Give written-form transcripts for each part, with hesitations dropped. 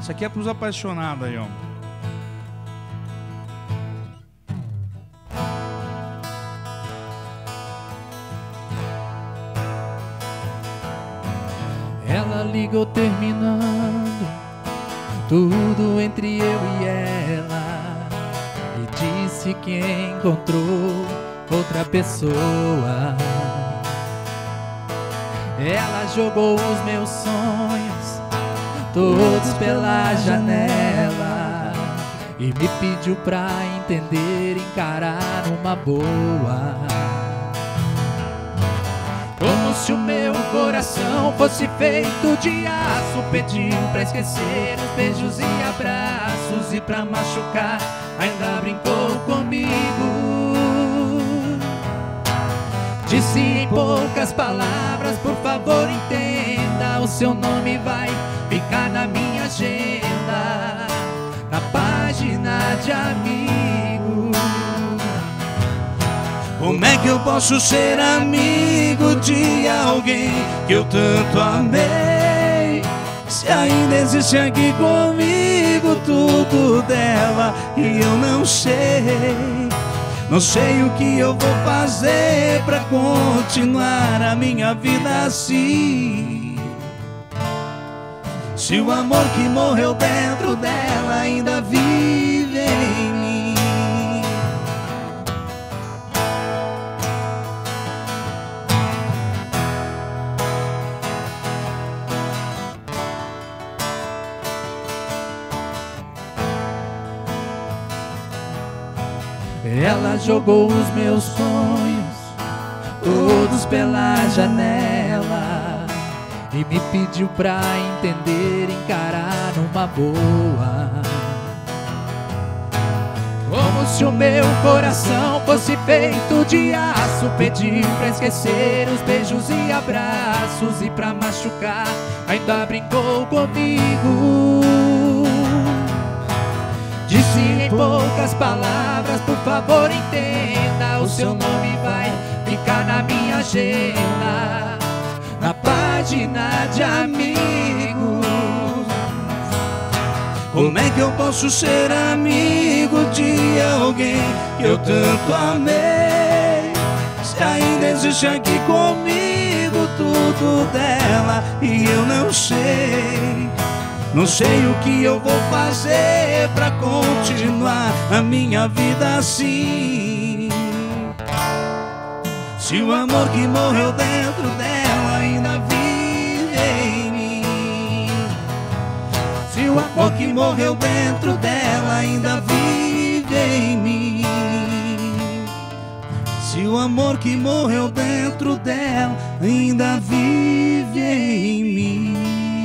Isso aqui é pros apaixonados aí, ó. Ela ligou terminando tudo entre eu e ela e disse que encontrou outra pessoa. Ela jogou os meus sonhos todos pela janela e me pediu pra entender, encarar numa boa. Como se o meu coração fosse feito de aço, pediu pra esquecer os beijos e abraços, e pra machucar ainda brincou comigo. Disse em poucas palavras: por favor entenda, o seu nome vai ficar na minha agenda, na página de amigo. Como é que eu posso ser amigo de alguém que eu tanto amei, se ainda existe aqui comigo tudo dela e eu não sei? Não sei o que eu vou fazer pra continuar a minha vida assim, se o amor que morreu dentro dela ainda vive em mim. Ela jogou os meus sonhos todos pela janela e me pediu pra entender, encarar numa boa. Como se o meu coração fosse feito de aço, pediu pra esquecer os beijos e abraços, e pra machucar ainda brincou comigo. Disse em poucas palavras: por favor entenda, o seu nome vai ficar na minha agenda, na página de amigos. Como é que eu posso ser amigo de alguém que eu tanto amei, se ainda existe aqui comigo tudo dela e eu não sei? Não sei o que eu vou fazer pra continuar a minha vida assim, se o amor que morreu dentro dela ainda vive em mim. Se o amor que morreu dentro dela ainda vive em mim. Se o amor que morreu dentro dela ainda vive em mim.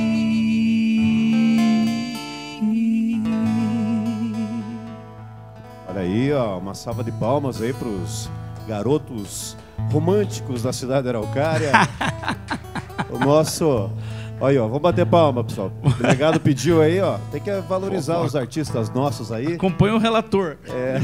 Olha aí, ó, uma salva de palmas aí pros garotos românticos da cidade de Araucária. O nosso... Olha aí, ó, vamos bater palma, pessoal. O delegado pediu aí, ó, tem que valorizar os artistas nossos aí. Acompanha o relator.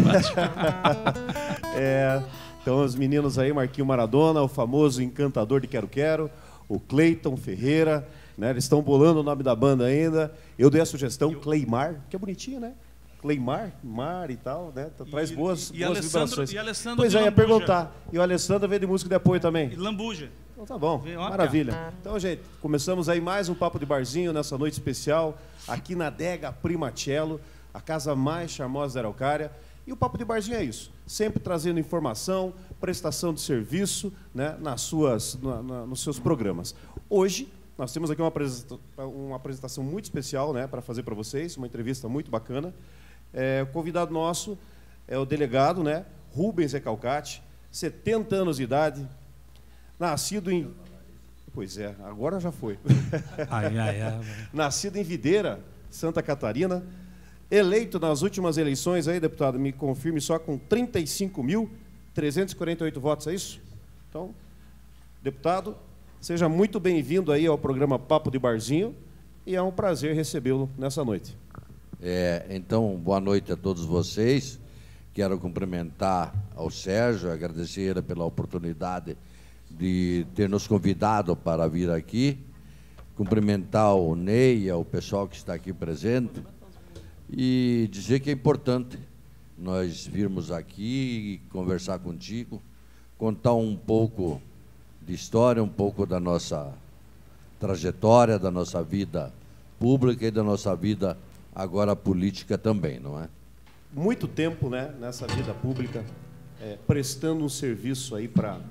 Então os meninos aí, Marquinho Maradona, o famoso encantador de Quero Quero, o Cleiton Ferreira, né? Eles estão bolando o nome da banda ainda. Eu dei a sugestão, Cleimar, que é bonitinho, né? Cleimar, mar e tal, né? Traz boas vibrações. E Alessandro pois é, ia Lambuja. perguntar. E o Alessandro veio de música de apoio também. E Lambuja. Então tá bom, Vem, ó, maravilha. Então, gente, começamos aí mais um Papo de Barzinho nessa noite especial, aqui na Adega Primacello, a casa mais charmosa da Araucária. E o Papo de Barzinho é isso, sempre trazendo informação, prestação de serviço, né, nos seus programas. Hoje, nós temos aqui uma apresentação muito especial, né, para fazer para vocês, uma entrevista muito bacana. O convidado nosso é o delegado, né, Rubens Recalcati, 70 anos de idade, nascido em... Pois é, agora já foi. Nascido em Videira, Santa Catarina, eleito nas últimas eleições, aí, deputado, me confirme, só com 35.348 votos, é isso? Então, deputado, seja muito bem-vindo aí ao programa Papo de Barzinho e é um prazer recebê-lo nessa noite. Então, boa noite a todos vocês. Quero cumprimentar ao Sérgio, agradecer ele pela oportunidade de ter nos convidado para vir aqui cumprimentar o Ney, o pessoal que está aqui presente, e dizer que é importante nós virmos aqui conversar contigo, contar um pouco de história, um pouco da nossa trajetória, da nossa vida pública e da nossa vida agora política também, não é? Muito tempo, né, nessa vida pública, prestando um serviço aí para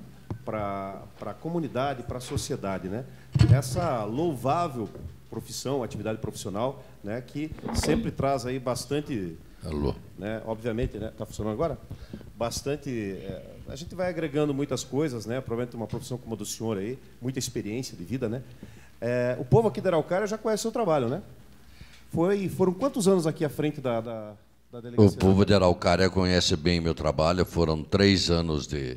a comunidade, para a sociedade, né? Essa louvável profissão, atividade profissional, né, que sempre traz aí bastante... Alô. Né, obviamente, né, tá funcionando agora? Bastante... a gente vai agregando muitas coisas, né? Provavelmente uma profissão como a do senhor aí, muita experiência de vida, né? O povo aqui da Araucária já conhece o seu trabalho, né? Foram quantos anos aqui à frente da delegacia? O povo de Araucária conhece bem meu trabalho. Foram 3 anos de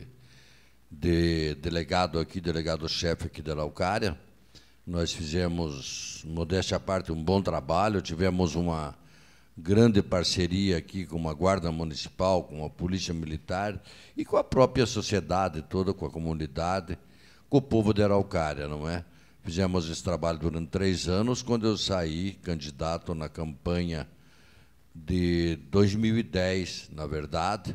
delegado aqui, delegado-chefe aqui da Araucária. Nós fizemos, modéstia à parte, um bom trabalho. Tivemos uma grande parceria aqui com a Guarda Municipal, com a Polícia Militar e com a própria sociedade toda, com a comunidade, com o povo de Araucária, não é? Fizemos esse trabalho durante 3 anos, quando eu saí candidato na campanha de 2010, na verdade,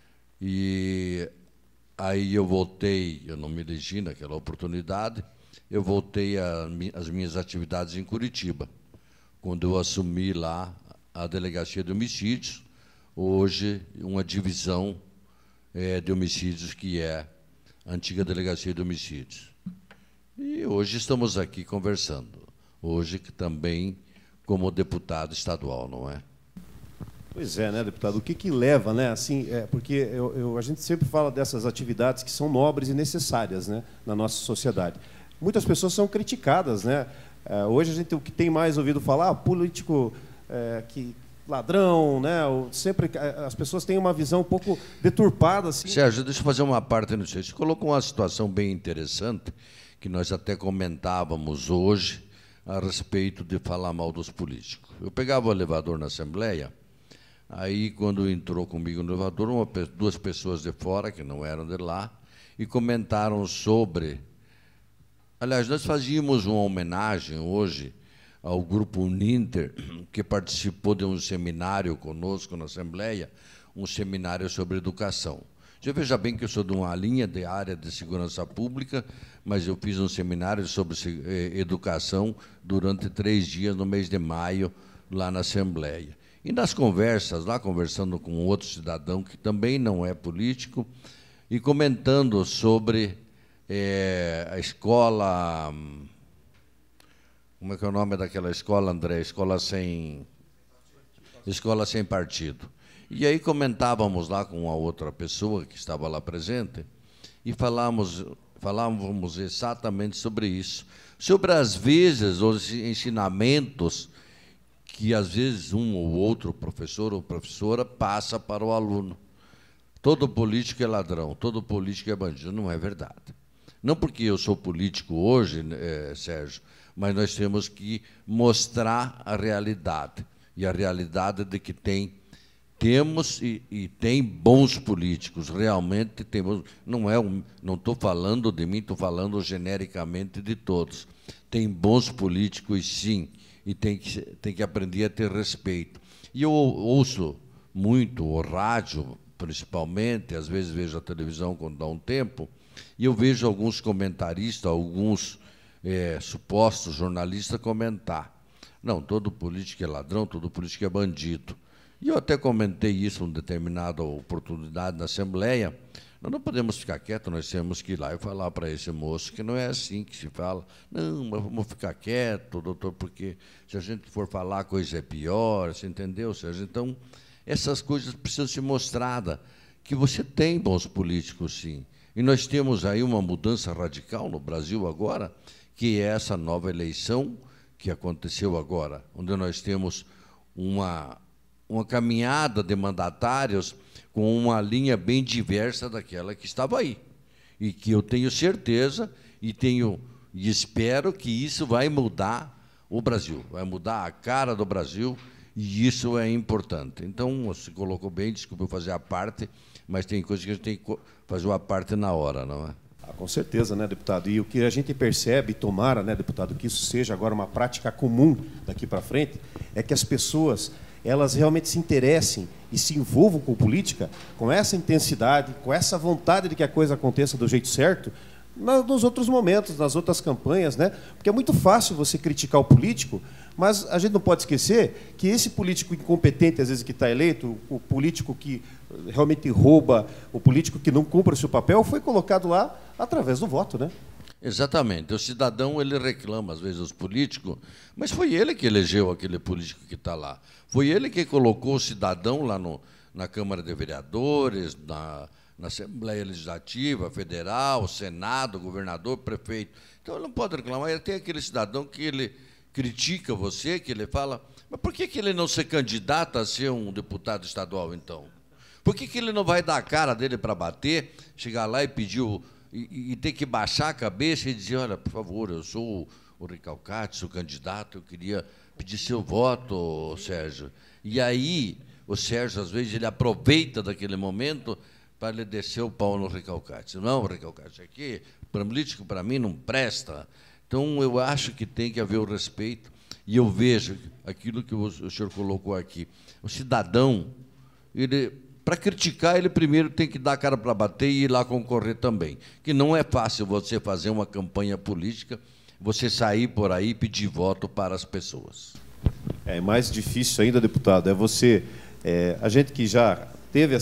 e aí eu voltei, eu não me elegi naquela oportunidade, eu voltei às minhas atividades em Curitiba, quando eu assumi lá a Delegacia de Homicídios, hoje uma divisão de homicídios, que é a antiga Delegacia de Homicídios. E hoje estamos aqui conversando, hoje também como deputado estadual, não é? Pois é, né, deputado? O que leva, né? Assim, porque a gente sempre fala dessas atividades que são nobres e necessárias, né, na nossa sociedade. Muitas pessoas são criticadas, né? Hoje a gente o que tem mais ouvido falar, político que ladrão, né? Sempre as pessoas têm uma visão um pouco deturpada, assim. Sérgio, deixa eu fazer uma parte nisso. Você colocou uma situação bem interessante, que nós até comentávamos hoje a respeito de falar mal dos políticos. Eu pegava o elevador na Assembleia, aí, quando entrou comigo no elevador, 2 pessoas de fora, que não eram de lá, e comentaram sobre... Aliás, nós fazíamos uma homenagem hoje ao Grupo Uninter, que participou de um seminário conosco na Assembleia, um seminário sobre educação. Já veja bem que eu sou de uma linha de área de segurança pública, mas eu fiz um seminário sobre educação durante 3 dias, no mês de maio, lá na Assembleia. E nas conversas, lá conversando com outro cidadão, que também não é político, e comentando sobre a escola... Como é que é o nome daquela escola, André? Escola sem partido. E aí comentávamos lá com a outra pessoa que estava lá presente e falávamos exatamente sobre isso. Sobre, às vezes, os ensinamentos que, às vezes, um ou outro professor ou professora passa para o aluno. Todo político é ladrão, todo político é bandido. Não é verdade. Não porque eu sou político hoje, Sérgio, mas nós temos que mostrar a realidade. E a realidade de que temos e tem bons políticos. Realmente temos. Não estou falando de mim, estou falando genericamente de todos. Tem bons políticos, sim, e tem que aprender a ter respeito. E eu ouço muito o rádio, principalmente, às vezes vejo a televisão quando dá um tempo, e eu vejo alguns comentaristas, alguns supostos jornalistas comentar. Não, todo político é ladrão, todo político é bandido. E eu até comentei isso em determinada oportunidade na Assembleia. Nós não podemos ficar quietos, nós temos que ir lá e falar para esse moço que não é assim que se fala. Não, mas vamos ficar quietos, doutor, porque se a gente for falar, a coisa é pior, você entendeu, Sérgio? Então, essas coisas precisam ser mostradas, que você tem bons políticos, sim. E nós temos aí uma mudança radical no Brasil agora, que é essa nova eleição que aconteceu agora, onde nós temos uma caminhada de mandatários com uma linha bem diversa daquela que estava aí. E que eu tenho certeza e espero que isso vai mudar o Brasil, vai mudar a cara do Brasil, e isso é importante. Então, você colocou bem, desculpa eu fazer a parte, mas tem coisas que a gente tem que fazer a parte na hora, não é? Com certeza, né, deputado? E o que a gente percebe, tomara, né, deputado, que isso seja agora uma prática comum daqui para frente, é que as pessoas, elas realmente se interessem e se envolvam com política com essa intensidade, com essa vontade de que a coisa aconteça do jeito certo, nos outros momentos, nas outras campanhas, né? Porque é muito fácil você criticar o político, mas a gente não pode esquecer que esse político incompetente, às vezes, que está eleito, o político que realmente rouba, o político que não cumpre o seu papel, foi colocado lá através do voto, né? Exatamente. O cidadão, ele reclama, às vezes, os políticos, mas foi ele que elegeu aquele político que está lá. Foi ele que colocou o cidadão lá na Câmara de Vereadores, na Assembleia Legislativa, Federal, Senado, governador, prefeito. Então, ele não pode reclamar. Tem aquele cidadão que ele critica você, que ele fala, mas por que ele não se candidata a ser um deputado estadual, então? Por que ele não vai dar a cara dele para bater, chegar lá e pedir e ter que baixar a cabeça e dizer, olha, por favor, eu sou o Recalcati, sou candidato, eu queria pedir seu voto, Sérgio. E aí, o Sérgio, às vezes, ele aproveita daquele momento para ele descer o pau no Recalcati. Não, Recalcati, aqui, político para mim não presta. Então, eu acho que tem que haver o respeito. E eu vejo aquilo que o senhor colocou aqui. O cidadão, para criticar, ele primeiro tem que dar a cara para bater e ir lá concorrer também. Que não é fácil você fazer uma campanha política, você sair por aí e pedir voto para as pessoas. É mais difícil ainda, deputado, é você... a gente que já teve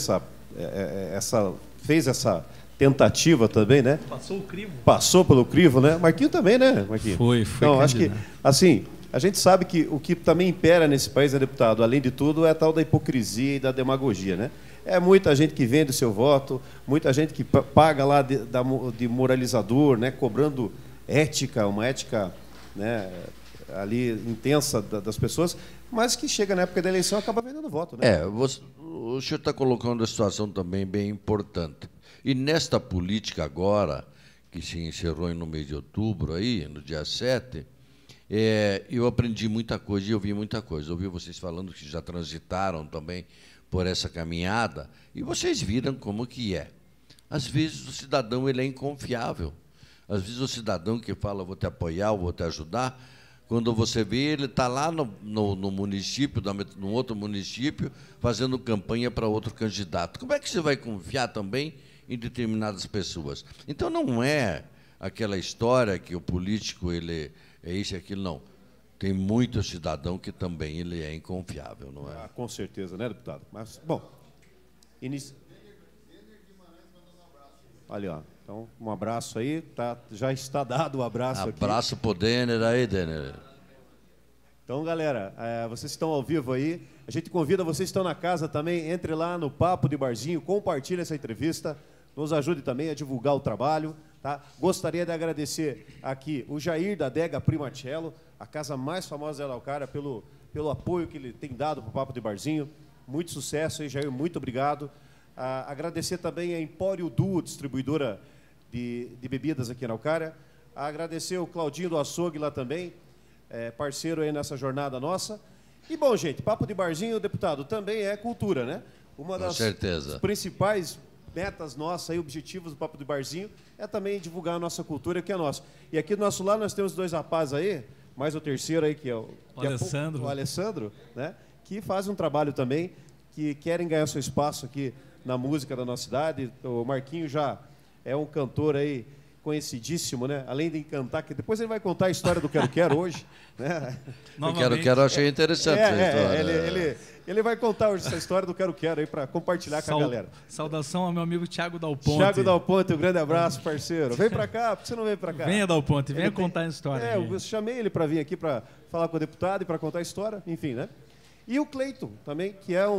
fez essa tentativa também, né? Passou o crivo. Passou pelo crivo, né? Marquinho também, né, Marquinho? Foi então, acho que, assim, a gente sabe que o que também impera nesse país, né, deputado, além de tudo, é a tal da hipocrisia e da demagogia, né? É muita gente que vende o seu voto, muita gente que paga lá de moralizador, né, cobrando ética, uma ética, né, ali intensa das pessoas, mas que chega na época da eleição e acaba vendendo voto, né? O senhor está colocando uma situação também bem importante. E nesta política agora, que se encerrou no mês de outubro, aí, no dia 7, eu aprendi muita coisa e ouvi muita coisa. Ouvi vocês falando que já transitaram também por essa caminhada, e vocês viram como que é. Às vezes o cidadão ele é inconfiável. Às vezes o cidadão que fala, vou te apoiar, vou te ajudar, quando você vê, ele está lá no município, no outro município, fazendo campanha para outro candidato. Como é que você vai confiar também em determinadas pessoas? Então, não é aquela história que o político ele é isso e aquilo, não. Tem muito cidadão que também ele é inconfiável, não é? Com certeza, né, deputado? Mas, bom, ali, ó. Então, um abraço aí, já está dado o abraço aqui. Abraço pro Denner aí, Denner. Então, galera, vocês estão ao vivo aí. A gente convida, vocês estão na casa também, entre lá no Papo de Barzinho, compartilhe essa entrevista, nos ajude também a divulgar o trabalho. Tá? Gostaria de agradecer aqui o Jair da Adega Primacello, a casa mais famosa de Araucária, pelo apoio que ele tem dado para o Papo de Barzinho. Muito sucesso aí, Jair, muito obrigado. Agradecer também a Empório Duo, distribuidora de bebidas aqui na Araucária. Agradecer o Claudinho do Açougue lá também, parceiro aí nessa jornada nossa. E, bom, gente, Papo de Barzinho, deputado, também é cultura, né? Uma das principais metas nossas e objetivos do Papo de Barzinho é também divulgar a nossa cultura, que é nossa. E aqui do nosso lado nós temos 2 rapazes aí, mais o terceiro aí, que é o Alessandro. O Alessandro, né? Que faz um trabalho também, que querem ganhar seu espaço aqui na música da nossa cidade. O Marquinho já é um cantor aí conhecidíssimo, né? Além de cantar, que depois ele vai contar a história do Quero Quero hoje, né? Eu achei interessante essa história. Ele vai contar hoje essa história do Quero Quero aí para compartilhar com a galera. Saudação ao meu amigo Thiago Dal Ponte. Thiago Dal Ponte, um grande abraço, parceiro. Vem para cá, por que você não vem para cá? Venha, Dal Ponte, venha contar a história. Eu chamei ele para vir aqui para falar com o deputado e para contar a história, enfim, né? E o Cleiton também, que é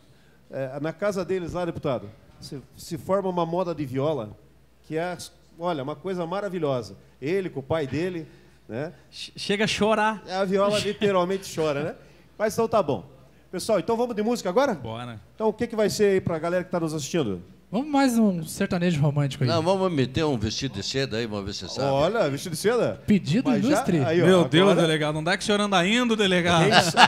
na casa deles lá, deputado, se forma uma moda de viola, que é, olha, uma coisa maravilhosa. Ele com o pai dele, né? Chega a chorar. A viola literalmente chora, né? Mas então tá bom. Pessoal, então vamos de música agora? Bora. Então o que vai ser aí pra galera que tá nos assistindo? Vamos mais um sertanejo romântico aí. Não, vamos meter um vestido de seda aí, vamos ver se você sabe. Olha, vestido de seda? Pedido ilustre. Aí, ó, meu Deus, delegado, não dá que o senhor anda indo, delegado.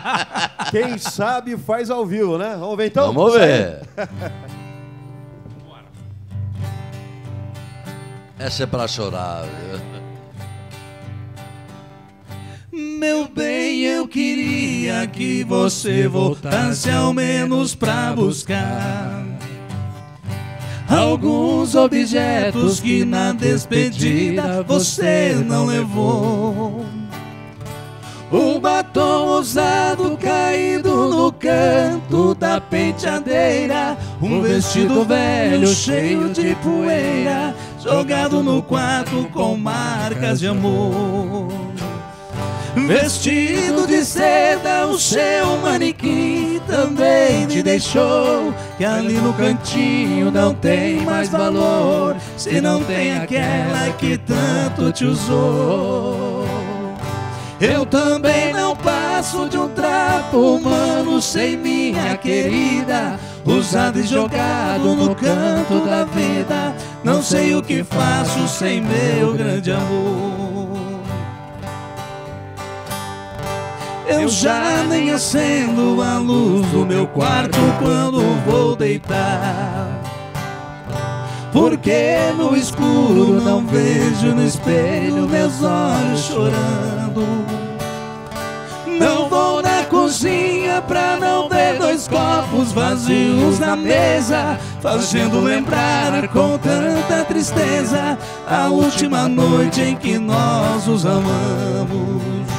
Quem sabe faz ao vivo, né? Vamos ver então? Vamos ver. Essa é pra chorar. Meu bem, eu queria que você voltasse ao menos pra buscar alguns objetos que na despedida você não levou. O batom usado caído no canto da penteadeira, um vestido velho cheio de poeira, jogado no quarto com marcas de amor. Vestido de seda, o seu manequim também te deixou, que ali no cantinho não tem mais valor, se não tem aquela que tanto te usou. Eu também não passo de um trapo humano sem minha querida, usado e jogado no canto da vida, não sei o que faço sem meu grande amor. Eu já nem acendo a luz do meu quarto quando vou deitar, porque no escuro não vejo no espelho meus olhos chorando. Não vou na cozinha pra não ver dois copos vazios na mesa, fazendo lembrar com tanta tristeza a última noite em que nós nos amamos.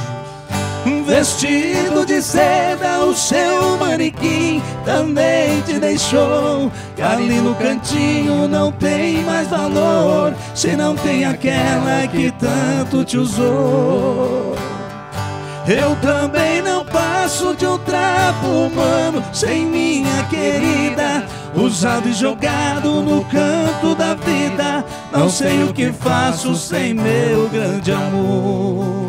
Vestido de seda, o seu manequim também te deixou, que ali no cantinho não tem mais valor, se não tem aquela que tanto te usou. Eu também não passo de um trapo humano sem minha querida, usado e jogado no canto da vida, não sei o que faço sem meu grande amor.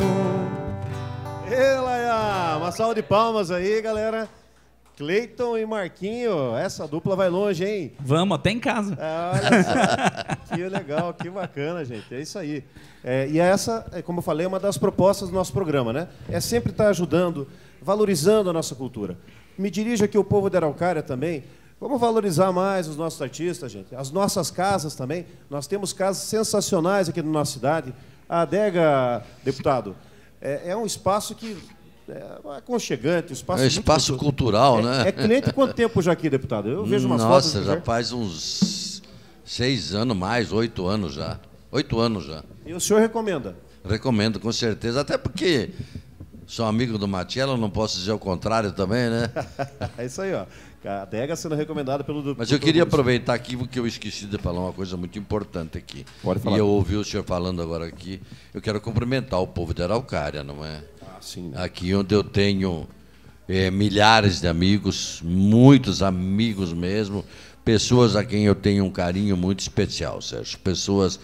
Uma salva de palmas aí, galera. Cleiton e Marquinho, essa dupla vai longe, hein? Vamos, até em casa. Olha só, que legal, que bacana, gente. É isso aí. E essa, como eu falei, é uma das propostas do nosso programa, né? É sempre estar ajudando, valorizando a nossa cultura. Me dirijo aqui ao povo de Araucária também. Vamos valorizar mais os nossos artistas, gente. As nossas casas também. Nós temos casas sensacionais aqui na nossa cidade. A adega, deputado, é um espaço que... É aconchegante, é um espaço cultural, né? É cliente há quanto tempo já aqui, deputado? Eu vejo umas fotos. Nossa, já faz uns 6 anos mais, 8 anos já. 8 anos já. E o senhor recomenda? Recomendo, com certeza. Até porque sou amigo do Matiello, não posso dizer o contrário também, né? É isso aí, ó. A adega sendo recomendada pelo... Mas eu queria aproveitar aqui, porque eu esqueci de falar uma coisa muito importante aqui. Pode falar. E eu ouvi o senhor falando agora aqui. Eu quero cumprimentar o povo de Araucária, não é? Sim, né? Aqui onde eu tenho milhares de amigos, muitos amigos mesmo, pessoas a quem eu tenho um carinho muito especial, Sérgio. Pessoas,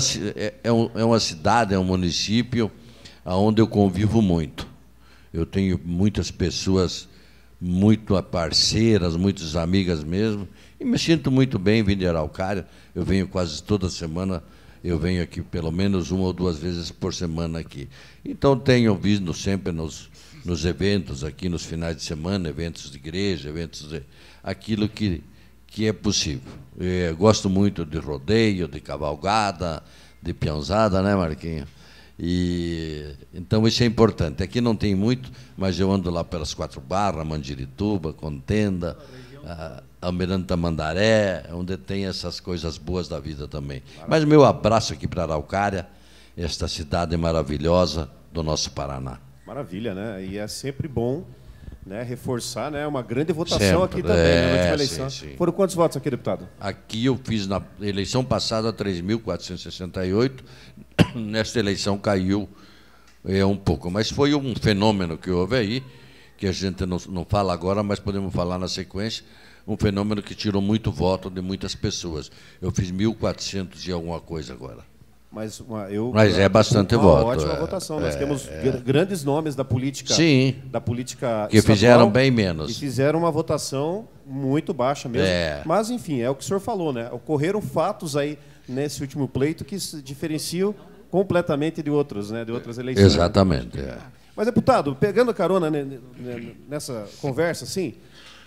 é uma cidade, é um município onde eu convivo muito. Eu tenho muitas pessoas muito parceiras, muitas amigas mesmo, e me sinto muito bem vindo de Araucária. Eu venho quase toda semana. Eu venho aqui pelo menos 1 ou 2 vezes por semana aqui. Então, tenho visto sempre nos eventos aqui, nos finais de semana, eventos de igreja, eventos de aquilo que é possível. Eu gosto muito de rodeio, de cavalgada, de peãozada, né, Marquinho? Então, isso é importante. Aqui não tem muito, mas eu ando lá pelas 4 Barras, Mandirituba, Contenda, Almirante Tamandaré, onde tem essas coisas boas da vida também. Mas meu abraço aqui para Araucária, esta cidade maravilhosa do nosso Paraná. Maravilha, né? E é sempre bom, né, reforçar, né, uma grande votação sempre, aqui também, na última eleição. Sim. Foram quantos votos aqui, deputado? Aqui eu fiz na eleição passada 3.468, nesta eleição caiu um pouco, mas foi um fenômeno que houve aí, que a gente não fala agora, mas podemos falar na sequência, um fenômeno que tirou muito voto de muitas pessoas. Eu fiz 1.400 e alguma coisa agora. Mas é bastante uma voto. Ótima votação. Nós temos grandes nomes da política, sim, da política que fizeram bem menos. E fizeram uma votação muito baixa mesmo. Mas, enfim, é o que o senhor falou, né? Ocorreram fatos aí nesse último pleito que se diferenciam completamente de outros, né? De outras eleições. Exatamente. Mas, deputado, pegando carona nessa conversa, assim,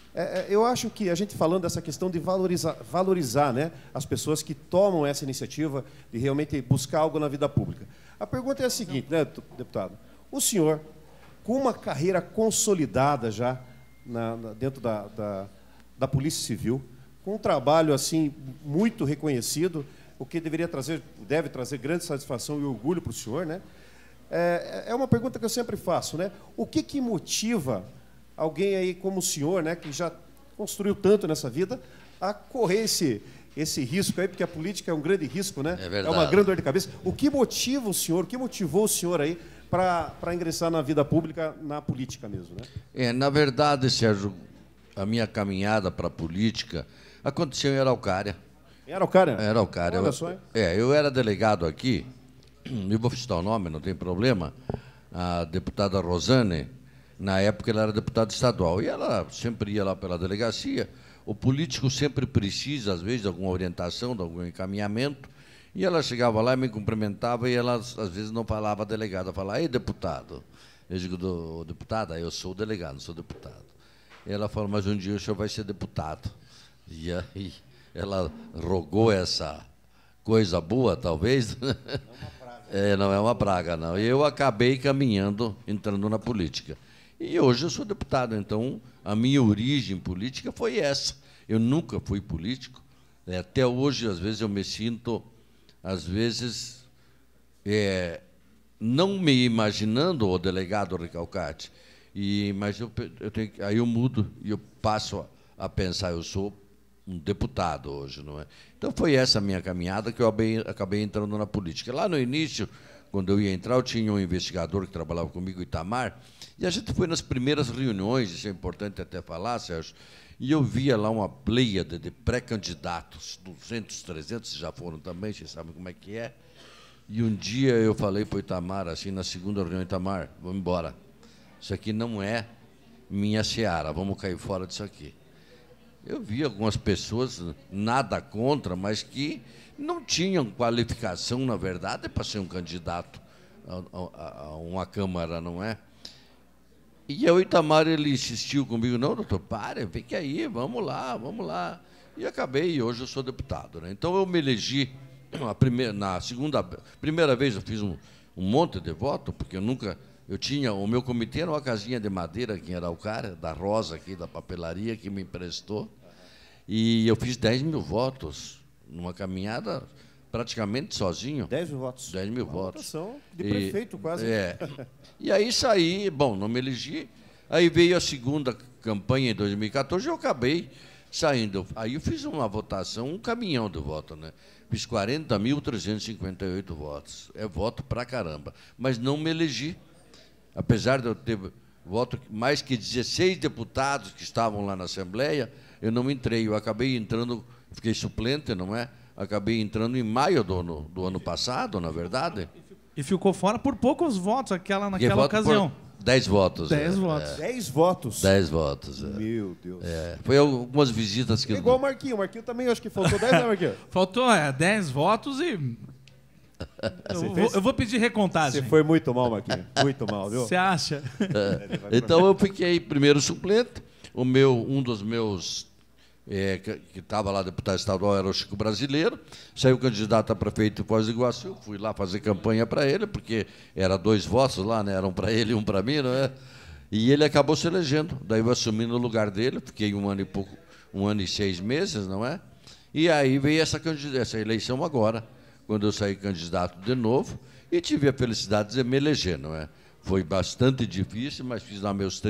Eu acho que a gente falando dessa questão de valorizar, né, as pessoas que tomam essa iniciativa de realmente buscar algo na vida pública. A pergunta é a seguinte, né, deputado? O senhor, com uma carreira consolidada já dentro da Polícia Civil, com um trabalho assim muito reconhecido, o que deve trazer grande satisfação e orgulho para o senhor, né? É uma pergunta que eu sempre faço, né? O que motiva alguém aí como o senhor, né, que já construiu tanto nessa vida, a correr esse risco aí, porque a política é um grande risco, né? É verdade. É uma grande dor de cabeça. O que motiva o senhor, o que motivou o senhor aí para ingressar na vida pública, na política mesmo, né? Na verdade, Sérgio, a minha caminhada para a política aconteceu em Araucária. Em Araucária? Araucária. Olha só, eu era delegado aqui, eu vou citar o nome, não tem problema, a deputada Rosane. Na época, ela era deputada estadual. E ela sempre ia lá pela delegacia. O político sempre precisa, às vezes, de alguma orientação, de algum encaminhamento. E ela chegava lá e me cumprimentava e ela, às vezes, não falava delegada. Falava, ei, deputado. Eu digo, deputada, eu sou delegado, não sou deputado. E ela falou, mas um dia o senhor vai ser deputado. E aí ela rogou essa coisa boa, talvez. Não é uma praga, não. E eu acabei caminhando, entrando na política. E hoje eu sou deputado, então a minha origem política foi essa. Eu nunca fui político. Até hoje, às vezes, eu me sinto, às vezes, não me imaginando o delegado Recalcati. Mas aí eu mudo e eu passo a pensar, eu sou um deputado hoje, não é? Então foi essa a minha caminhada que eu acabei entrando na política. Lá no início, quando eu ia entrar, eu tinha um investigador que trabalhava comigo, Itamar, e a gente foi nas primeiras reuniões, isso é importante até falar, Sérgio, e eu via lá uma pleiade de pré-candidatos, 200, 300 já foram também, vocês sabem como é que é. E um dia eu falei para o Itamar, assim, na segunda reunião, Itamar, vamos embora. Isso aqui não é minha seara, vamos cair fora disso aqui. Eu vi algumas pessoas, nada contra, mas que não tinham qualificação, na verdade, para ser um candidato a uma Câmara, não é? E o Itamar, ele insistiu comigo, não, doutor, pare, fique aí, vamos lá, vamos lá. E acabei, e hoje eu sou deputado, né? Então eu me elegi, primeira vez eu fiz um monte de voto, porque o meu comitê era uma casinha de madeira aqui em Araucária, da Rosa aqui, da papelaria, que me emprestou, e eu fiz 10 mil votos, numa caminhada praticamente sozinho. 10 mil votos. 10 mil votos. Votação de prefeito, quase. E aí saí, bom, não me elegi, aí veio a segunda campanha em 2014 e eu acabei saindo. Aí eu fiz uma votação, um caminhão de voto, né? Fiz 40.358 votos. É voto pra caramba. Mas não me elegi. Apesar de eu ter voto mais que 16 deputados que estavam lá na Assembleia, eu não entrei. Eu acabei entrando, fiquei suplente, não é? Acabei entrando em maio do ano passado, na verdade. E ficou fora por poucos votos naquela ocasião. 10 votos. 10 votos. 10 votos? 10 votos. Meu Deus. Foi algumas visitas que... Igual o Marquinho. O Marquinho também, acho que faltou 10, né, Marquinho? Faltou 10 votos e... Eu vou pedir recontagem. Você foi muito mal, Marquinhos. Muito mal, viu? Você acha? Então eu fiquei primeiro suplente. Um dos meus que estava lá, deputado estadual, era o Chico Brasileiro. Saiu candidato a prefeito de Foz do Iguaçu. Fui lá fazer campanha para ele, porque era 2 votos lá, né? Eram para ele e um para mim, não é? E ele acabou se elegendo. Daí eu assumi no lugar dele. Fiquei 1 ano e pouco, 1 ano e 6 meses, não é? E aí veio essa eleição agora, quando eu saí candidato de novo, e tive a felicidade de me eleger, não é? Foi bastante difícil, mas fiz lá meus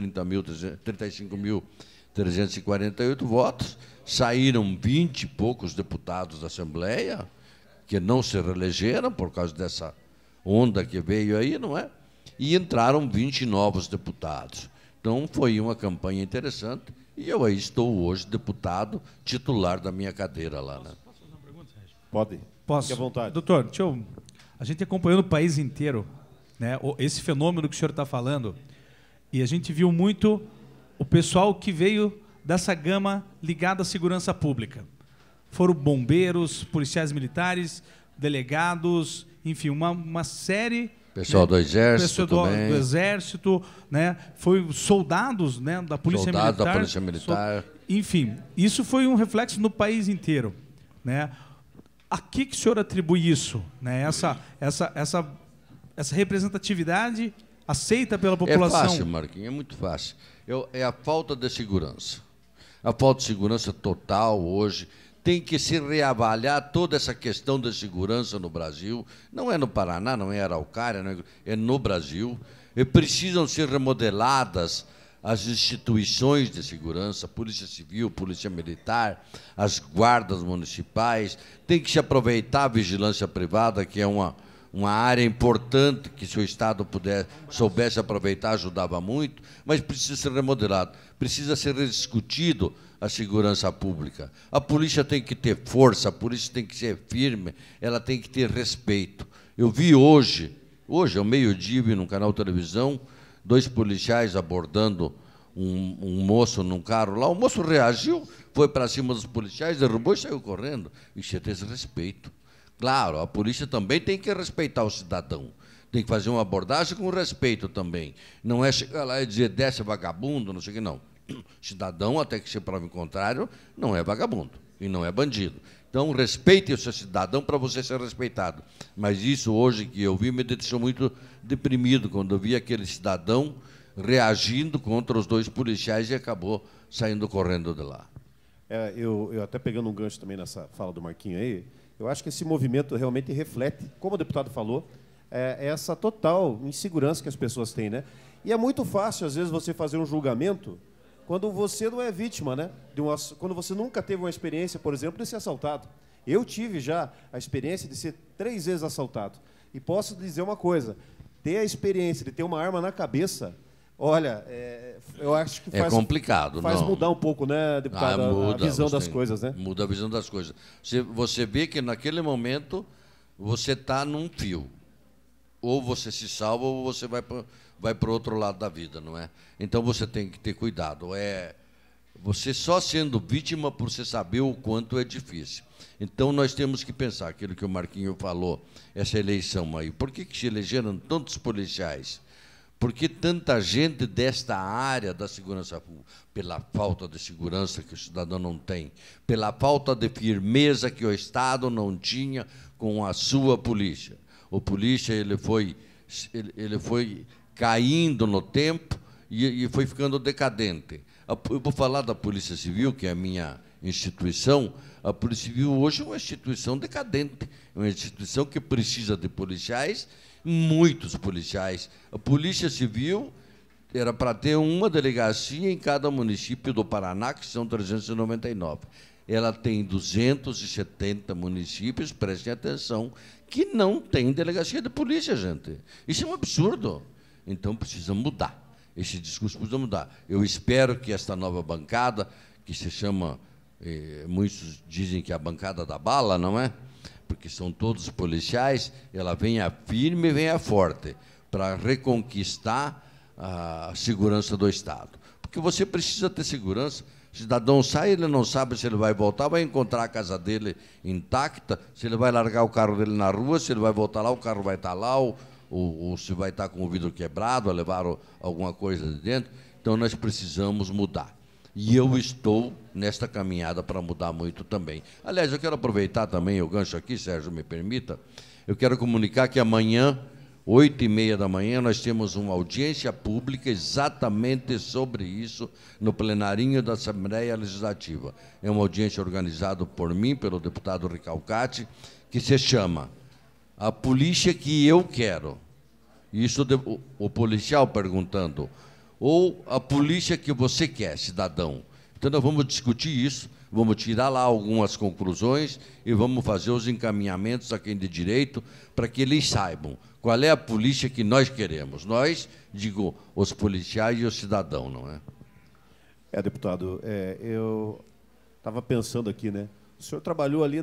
35.348 votos, saíram 20 e poucos deputados da Assembleia, que não se reelegeram por causa dessa onda que veio aí, não é? E entraram 20 novos deputados. Então, foi uma campanha interessante, e eu aí estou hoje deputado titular da minha cadeira lá, né? Posso fazer uma pergunta, Sérgio? Pode. Posso? Fique à vontade. Doutor, a gente acompanhou no país inteiro, né, esse fenômeno que o senhor está falando, e a gente viu muito o pessoal que veio dessa gama ligada à segurança pública. Foram bombeiros, policiais militares, delegados, enfim, uma série Pessoal do Exército pessoal também. do Exército, né? Foi soldados, né, da Polícia Soldados Militar. da Polícia Militar. Enfim, isso foi um reflexo no país inteiro, né? A que o senhor atribui isso, né? Essa representatividade aceita pela população? É fácil, Marquinhos, é muito fácil. É a falta de segurança. A falta de segurança total hoje. Tem que se reavaliar toda essa questão da segurança no Brasil. Não é no Paraná, não é em Araucária, é no Brasil. E precisam ser remodeladas as instituições de segurança, Polícia Civil, Polícia Militar, as guardas municipais. Tem que se aproveitar a vigilância privada, que é uma área importante que, se o Estado soubesse aproveitar, ajudava muito, mas precisa ser remodelado, precisa ser rediscutido a segurança pública. A polícia tem que ter força, a polícia tem que ser firme, ela tem que ter respeito. Eu vi hoje ao meio-dia, vi num canal de televisão, 2 policiais abordando um moço num carro lá. O moço reagiu, foi para cima dos policiais, derrubou e saiu correndo. Isso é desrespeito. Claro, a polícia também tem que respeitar o cidadão. Tem que fazer uma abordagem com respeito também. Não é chegar lá e dizer, desce vagabundo, não sei o que, não. Cidadão, até que se prove o contrário, não é vagabundo e não é bandido. Então, respeite o seu cidadão para você ser respeitado. Mas isso, hoje, que eu vi, me deixou muito deprimido, quando eu vi aquele cidadão reagindo contra os 2 policiais e acabou saindo correndo de lá. Eu até pegando um gancho também nessa fala do Marquinho aí, eu acho que esse movimento realmente reflete, como o deputado falou, essa total insegurança que as pessoas têm, né? E é muito fácil, às vezes, você fazer um julgamento quando você não é vítima, né? Quando você nunca teve uma experiência, por exemplo, de ser assaltado. Eu tive já a experiência de ser 3 vezes assaltado. E posso dizer uma coisa, ter a experiência de ter uma arma na cabeça, olha, eu acho que faz complicado, faz não. mudar um pouco, né, deputado, Muda, a visão das coisas, né? Muda a visão das coisas. Você vê que, naquele momento, você está num fio. Ou você se salva, ou você vai para o outro lado da vida, não é? Então, você tem que ter cuidado. Você só sendo vítima por você saber o quanto é difícil. Então, nós temos que pensar, aquilo que o Marquinho falou, essa eleição aí. Por que se elegeram tantos policiais? Por que tanta gente desta área da segurança pública? Pela falta de segurança que o cidadão não tem, pela falta de firmeza que o Estado não tinha com a sua polícia. O polícia ele foi caindo no tempo e foi ficando decadente. Eu vou falar da Polícia Civil, que é a minha instituição. A Polícia Civil hoje é uma instituição decadente, é uma instituição que precisa de policiais, muitos policiais. A Polícia Civil era para ter uma delegacia em cada município do Paraná, que são 399. Ela tem 270 municípios, prestem atenção, que não tem delegacia de polícia, gente. Isso é um absurdo. Então, precisa mudar. Esse discurso precisa mudar. Eu espero que esta nova bancada, que se chama, muitos dizem que é a bancada da bala, não é? Porque são todos policiais, ela venha firme e venha forte para reconquistar a segurança do Estado. Porque você precisa ter segurança. O cidadão sai, ele não sabe se ele vai voltar, vai encontrar a casa dele intacta, se ele vai largar o carro dele na rua, se ele vai voltar lá, o carro vai estar lá, ou se vai estar com o vidro quebrado, a levar alguma coisa de dentro. Então, nós precisamos mudar. E eu estou nesta caminhada para mudar muito também. Aliás, eu quero aproveitar também o gancho aqui, Sérgio, me permita. Eu quero comunicar que amanhã, 8h30 da manhã, nós temos uma audiência pública exatamente sobre isso no plenarinho da Assembleia Legislativa. É uma audiência organizada por mim, pelo deputado Recalcati, que se chama A Polícia que Eu Quero. Isso o policial perguntando, ou a polícia que você quer, cidadão. Então, nós vamos discutir isso, vamos tirar lá algumas conclusões e vamos fazer os encaminhamentos a quem de direito para que eles saibam qual é a polícia que nós queremos. Nós, digo, os policiais e o cidadão, não é? Deputado, eu estava pensando aqui, né? O senhor trabalhou ali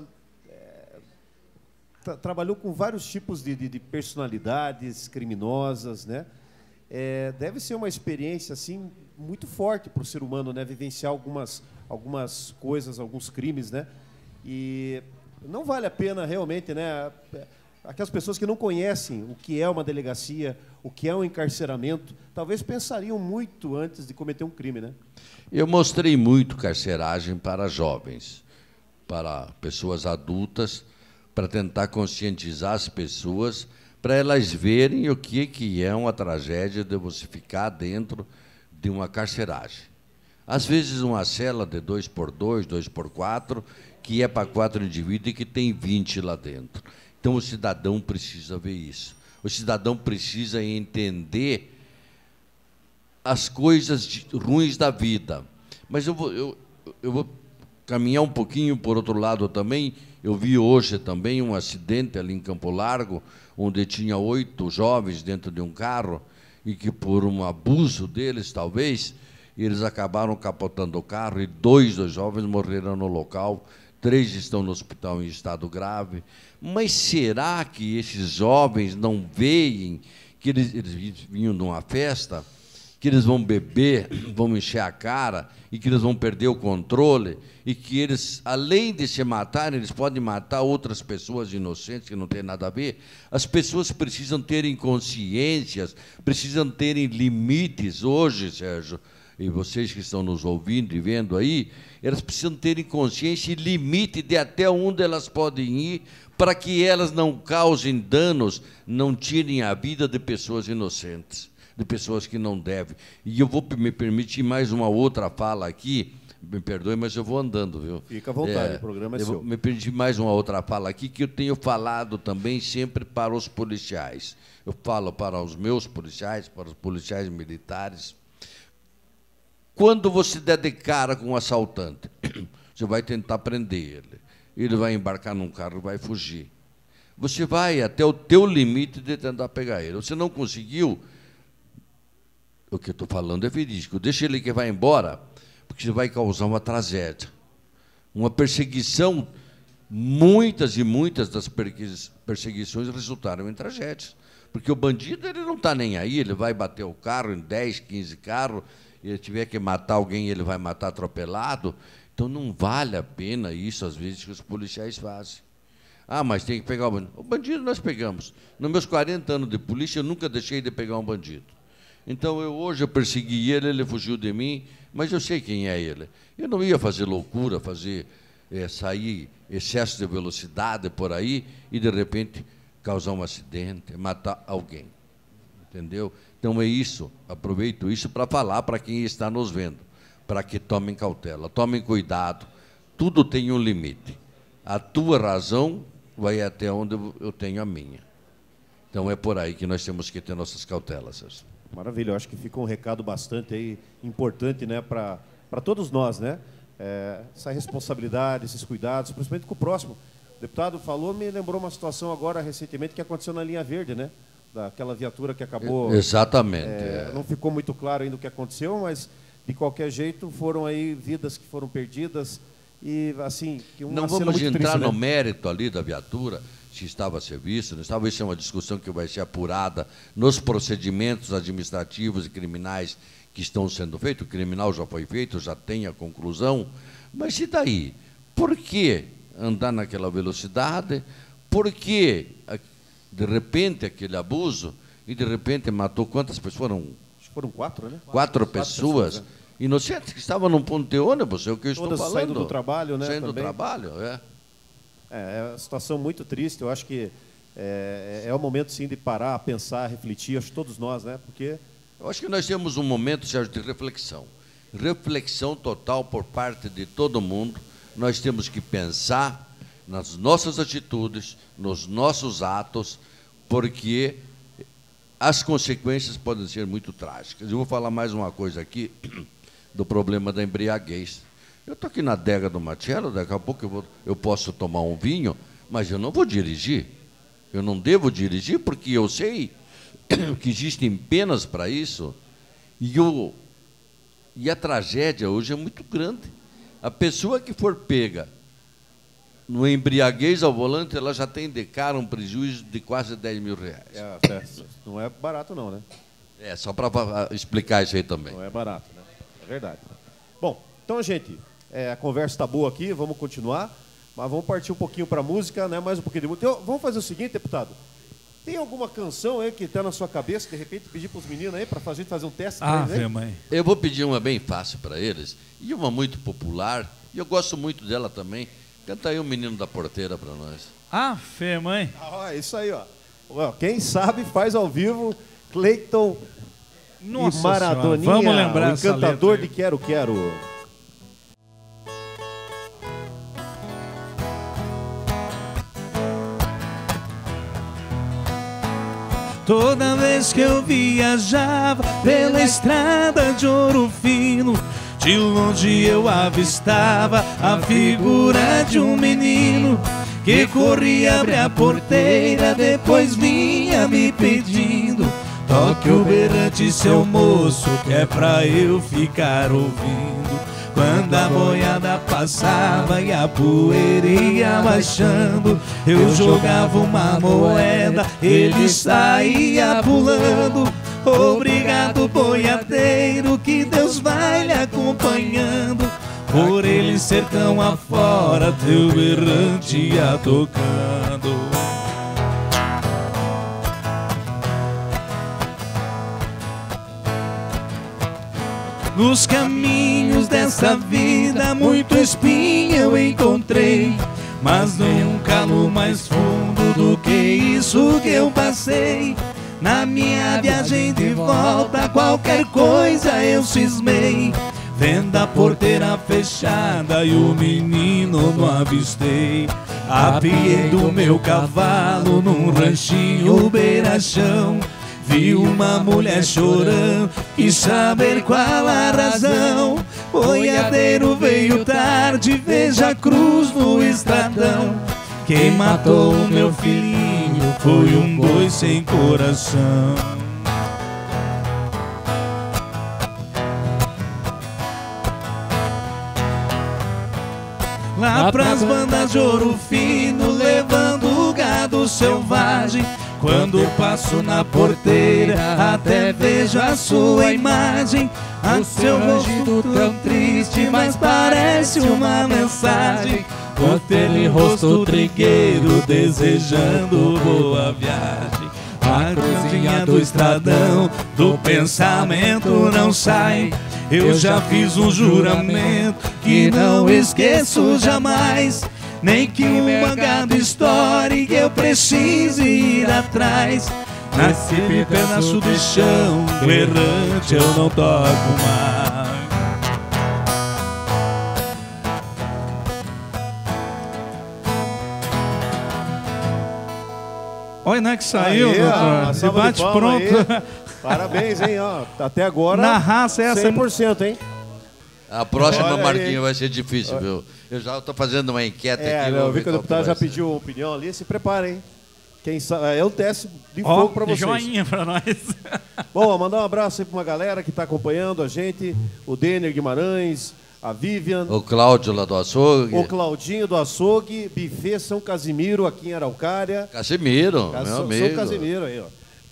trabalhou com vários tipos de personalidades criminosas, né? Deve ser uma experiência assim muito forte para o ser humano, né? Vivenciar algumas coisas, alguns crimes, né? E não vale a pena realmente, né? aquelas pessoas que não conhecem o que é uma delegacia, o que é um encarceramento, talvez pensariam muito antes de cometer um crime, né? Eu mostrei muito carceragem para jovens, para pessoas adultas, para tentar conscientizar as pessoas, para elas verem o que é uma tragédia de você ficar dentro de uma carceragem. Às vezes, uma cela de 2x2, 2x4, que é para 4 indivíduos e que tem 20 lá dentro. Então, o cidadão precisa ver isso. O cidadão precisa entender as coisas ruins da vida. Mas eu vou caminhar um pouquinho por outro lado também. Eu vi hoje também um acidente ali em Campo Largo, onde tinha 8 jovens dentro de um carro e que, por um abuso deles, talvez, eles acabaram capotando o carro e 2 dos jovens morreram no local, 3 estão no hospital em estado grave. Mas será que esses jovens não veem que eles vinham de uma festa, que eles vão beber, vão encher a cara e que eles vão perder o controle e que eles, além de se matarem, eles podem matar outras pessoas inocentes que não têm nada a ver? As pessoas precisam terem consciências, precisam terem limites hoje, Sérgio, e vocês que estão nos ouvindo e vendo aí, elas precisam terem consciência e limite de até onde elas podem ir para que elas não causem danos, não tirem a vida de pessoas inocentes, de pessoas que não devem. E eu vou me permitir mais uma outra fala aqui, me perdoe, mas eu vou andando, viu? Fica à vontade, o programa é seu. Vou me permitir mais uma outra fala aqui, que eu tenho falado também sempre para os policiais. Eu falo para os meus policiais, para os policiais militares. Quando você der de cara com um assaltante, você vai tentar prender ele. Ele vai embarcar num carro e vai fugir. Você vai até o teu limite de tentar pegar ele. Você não conseguiu, o que eu estou falando é verídico. Deixa ele que vai embora, porque você vai causar uma tragédia. Uma perseguição, muitas e muitas das perseguições resultaram em tragédias. Porque o bandido ele não está nem aí, ele vai bater o carro em 10, 15 carros, e ele tiver que matar alguém, ele vai matar atropelado. Então, não vale a pena isso, às vezes, que os policiais fazem. Ah, mas tem que pegar o bandido. O bandido nós pegamos. Nos meus 40 anos de polícia, eu nunca deixei de pegar um bandido. Então, hoje eu persegui ele, ele fugiu de mim, mas eu sei quem é ele. Eu não ia fazer loucura, sair excesso de velocidade por aí e, de repente, causar um acidente, matar alguém. Entendeu? Então, é isso. Aproveito isso para falar para quem está nos vendo, para que tomem cautela, tomem cuidado. Tudo tem um limite. A tua razão vai até onde eu tenho a minha. Então, é por aí que nós temos que ter nossas cautelas, Sérgio. Maravilha, eu acho que fica um recado bastante aí, importante, né, para todos nós, né? Essa responsabilidade, esses cuidados, principalmente com o próximo. O deputado falou, me lembrou uma situação agora, recentemente, que aconteceu na linha verde, né? Daquela viatura que acabou... Exatamente. Não ficou muito claro ainda o que aconteceu, mas, de qualquer jeito, foram aí vidas que foram perdidas e, assim... Não vamos entrar no mérito ali da viatura, se estava a serviço, não estava. Isso é uma discussão que vai ser apurada nos procedimentos administrativos e criminais que estão sendo feitos. O criminal já foi feito, já tem a conclusão. Mas e daí? Por que andar naquela velocidade? Por que, de repente, aquele abuso e, de repente, matou quantas pessoas? Acho que foram 4, né? 4 pessoas, né? Inocentes que estavam num ponto de ônibus, é o que eu estou falando. Saindo do trabalho, né? Saindo do trabalho, É uma situação muito triste. Eu acho que é o momento, sim, de parar, pensar, refletir, acho que todos nós, né? Porque... Eu acho que nós temos um momento, Sérgio, de reflexão. Reflexão total por parte de todo mundo. Nós temos que pensar nas nossas atitudes, nos nossos atos, porque as consequências podem ser muito trágicas. Eu vou falar mais uma coisa aqui do problema da embriaguez. Eu estou aqui na adega do Marcelo, daqui a pouco eu posso tomar um vinho, mas eu não vou dirigir. Eu não devo dirigir, porque eu sei que existem penas para isso, e a tragédia hoje é muito grande. A pessoa que for pega no embriaguez ao volante, ela já tem de cara um prejuízo de quase 10 mil reais. Não é barato não, né? Só para explicar isso aí também. Não é barato, né? É verdade. Bom, então, gente, a conversa está boa aqui, vamos continuar. Mas vamos partir um pouquinho para a música, né? Mais um pouquinho de música. Então, vamos fazer o seguinte, deputado. Tem alguma canção aí que está na sua cabeça, de repente pedir para os meninos aí, para a gente fazer um teste? Ave, mãe. Eu vou pedir uma bem fácil para eles, e uma muito popular, e eu gosto muito dela também. Canta aí o Menino da Porteira para nós. Ave, mãe. Ah, isso aí, ó. Quem sabe faz ao vivo, Cleiton Nossa e Maradoninha, Senhora. Vamos lembrar o encantador de Quero Quero. Toda vez que eu viajava pela estrada de Ouro Fino, de longe eu avistava a figura de um menino que corria abrir a porteira, depois vinha me pedindo: toque o berrante, seu moço, que é pra eu ficar ouvindo. Quando a boiada passava e a poeira ia baixando, eu jogava uma moeda, ele saía pulando. Obrigado, boiadeiro, que Deus vai lhe acompanhando. Por ele sertão afora, teu berrante ia tocando. Nos caminhos dessa vida, muito espinho eu encontrei, mas nunca no mais fundo do que isso que eu passei. Na minha viagem de volta, qualquer coisa eu cismei, vendo a porteira fechada e o menino não avistei. Apiei do meu cavalo num ranchinho beira-chão, vi uma mulher chorando, quis saber qual a razão. Boiadeiro veio tarde, veja a cruz no estradão. Quem matou o meu filhinho foi um boi sem coração. Lá pras bandas de Ouro Fino, levando o gado selvagem, quando passo na porteira, até vejo a sua imagem. A seu rosto tão triste, mas parece uma mensagem. Aquele rosto trigueiro, desejando boa viagem. A cruzinha do estradão, do pensamento não sai. Eu já fiz um juramento que não esqueço jamais. Nem que uma gado estoure, que eu precise ir atrás. Naquele pedaço de chão, errante eu não toco mais. Olha, não é que saiu, aí, doutor? Debate pronto. Parabéns, hein? Ó, até agora, Na raça essa 100%, hein? A próxima, Olha aí, Marquinhos, vai ser difícil, viu? Eu já estou fazendo uma enquete aqui. Eu vou vi ver que o qual deputado vai já ser. pediu uma opinião ali. Se preparem, hein? Quem sabe, é o teste de Ó, fogo para vocês. joinha pra nós. Bom, mandar um abraço aí para uma galera que está acompanhando a gente. O Denner Guimarães, a Vivian, O Cláudio lá do açougue. o Claudinho do Açougue, Buffet São Casimiro aqui em Araucária. Casimiro, meu São amigo. Casimiro aí, ó.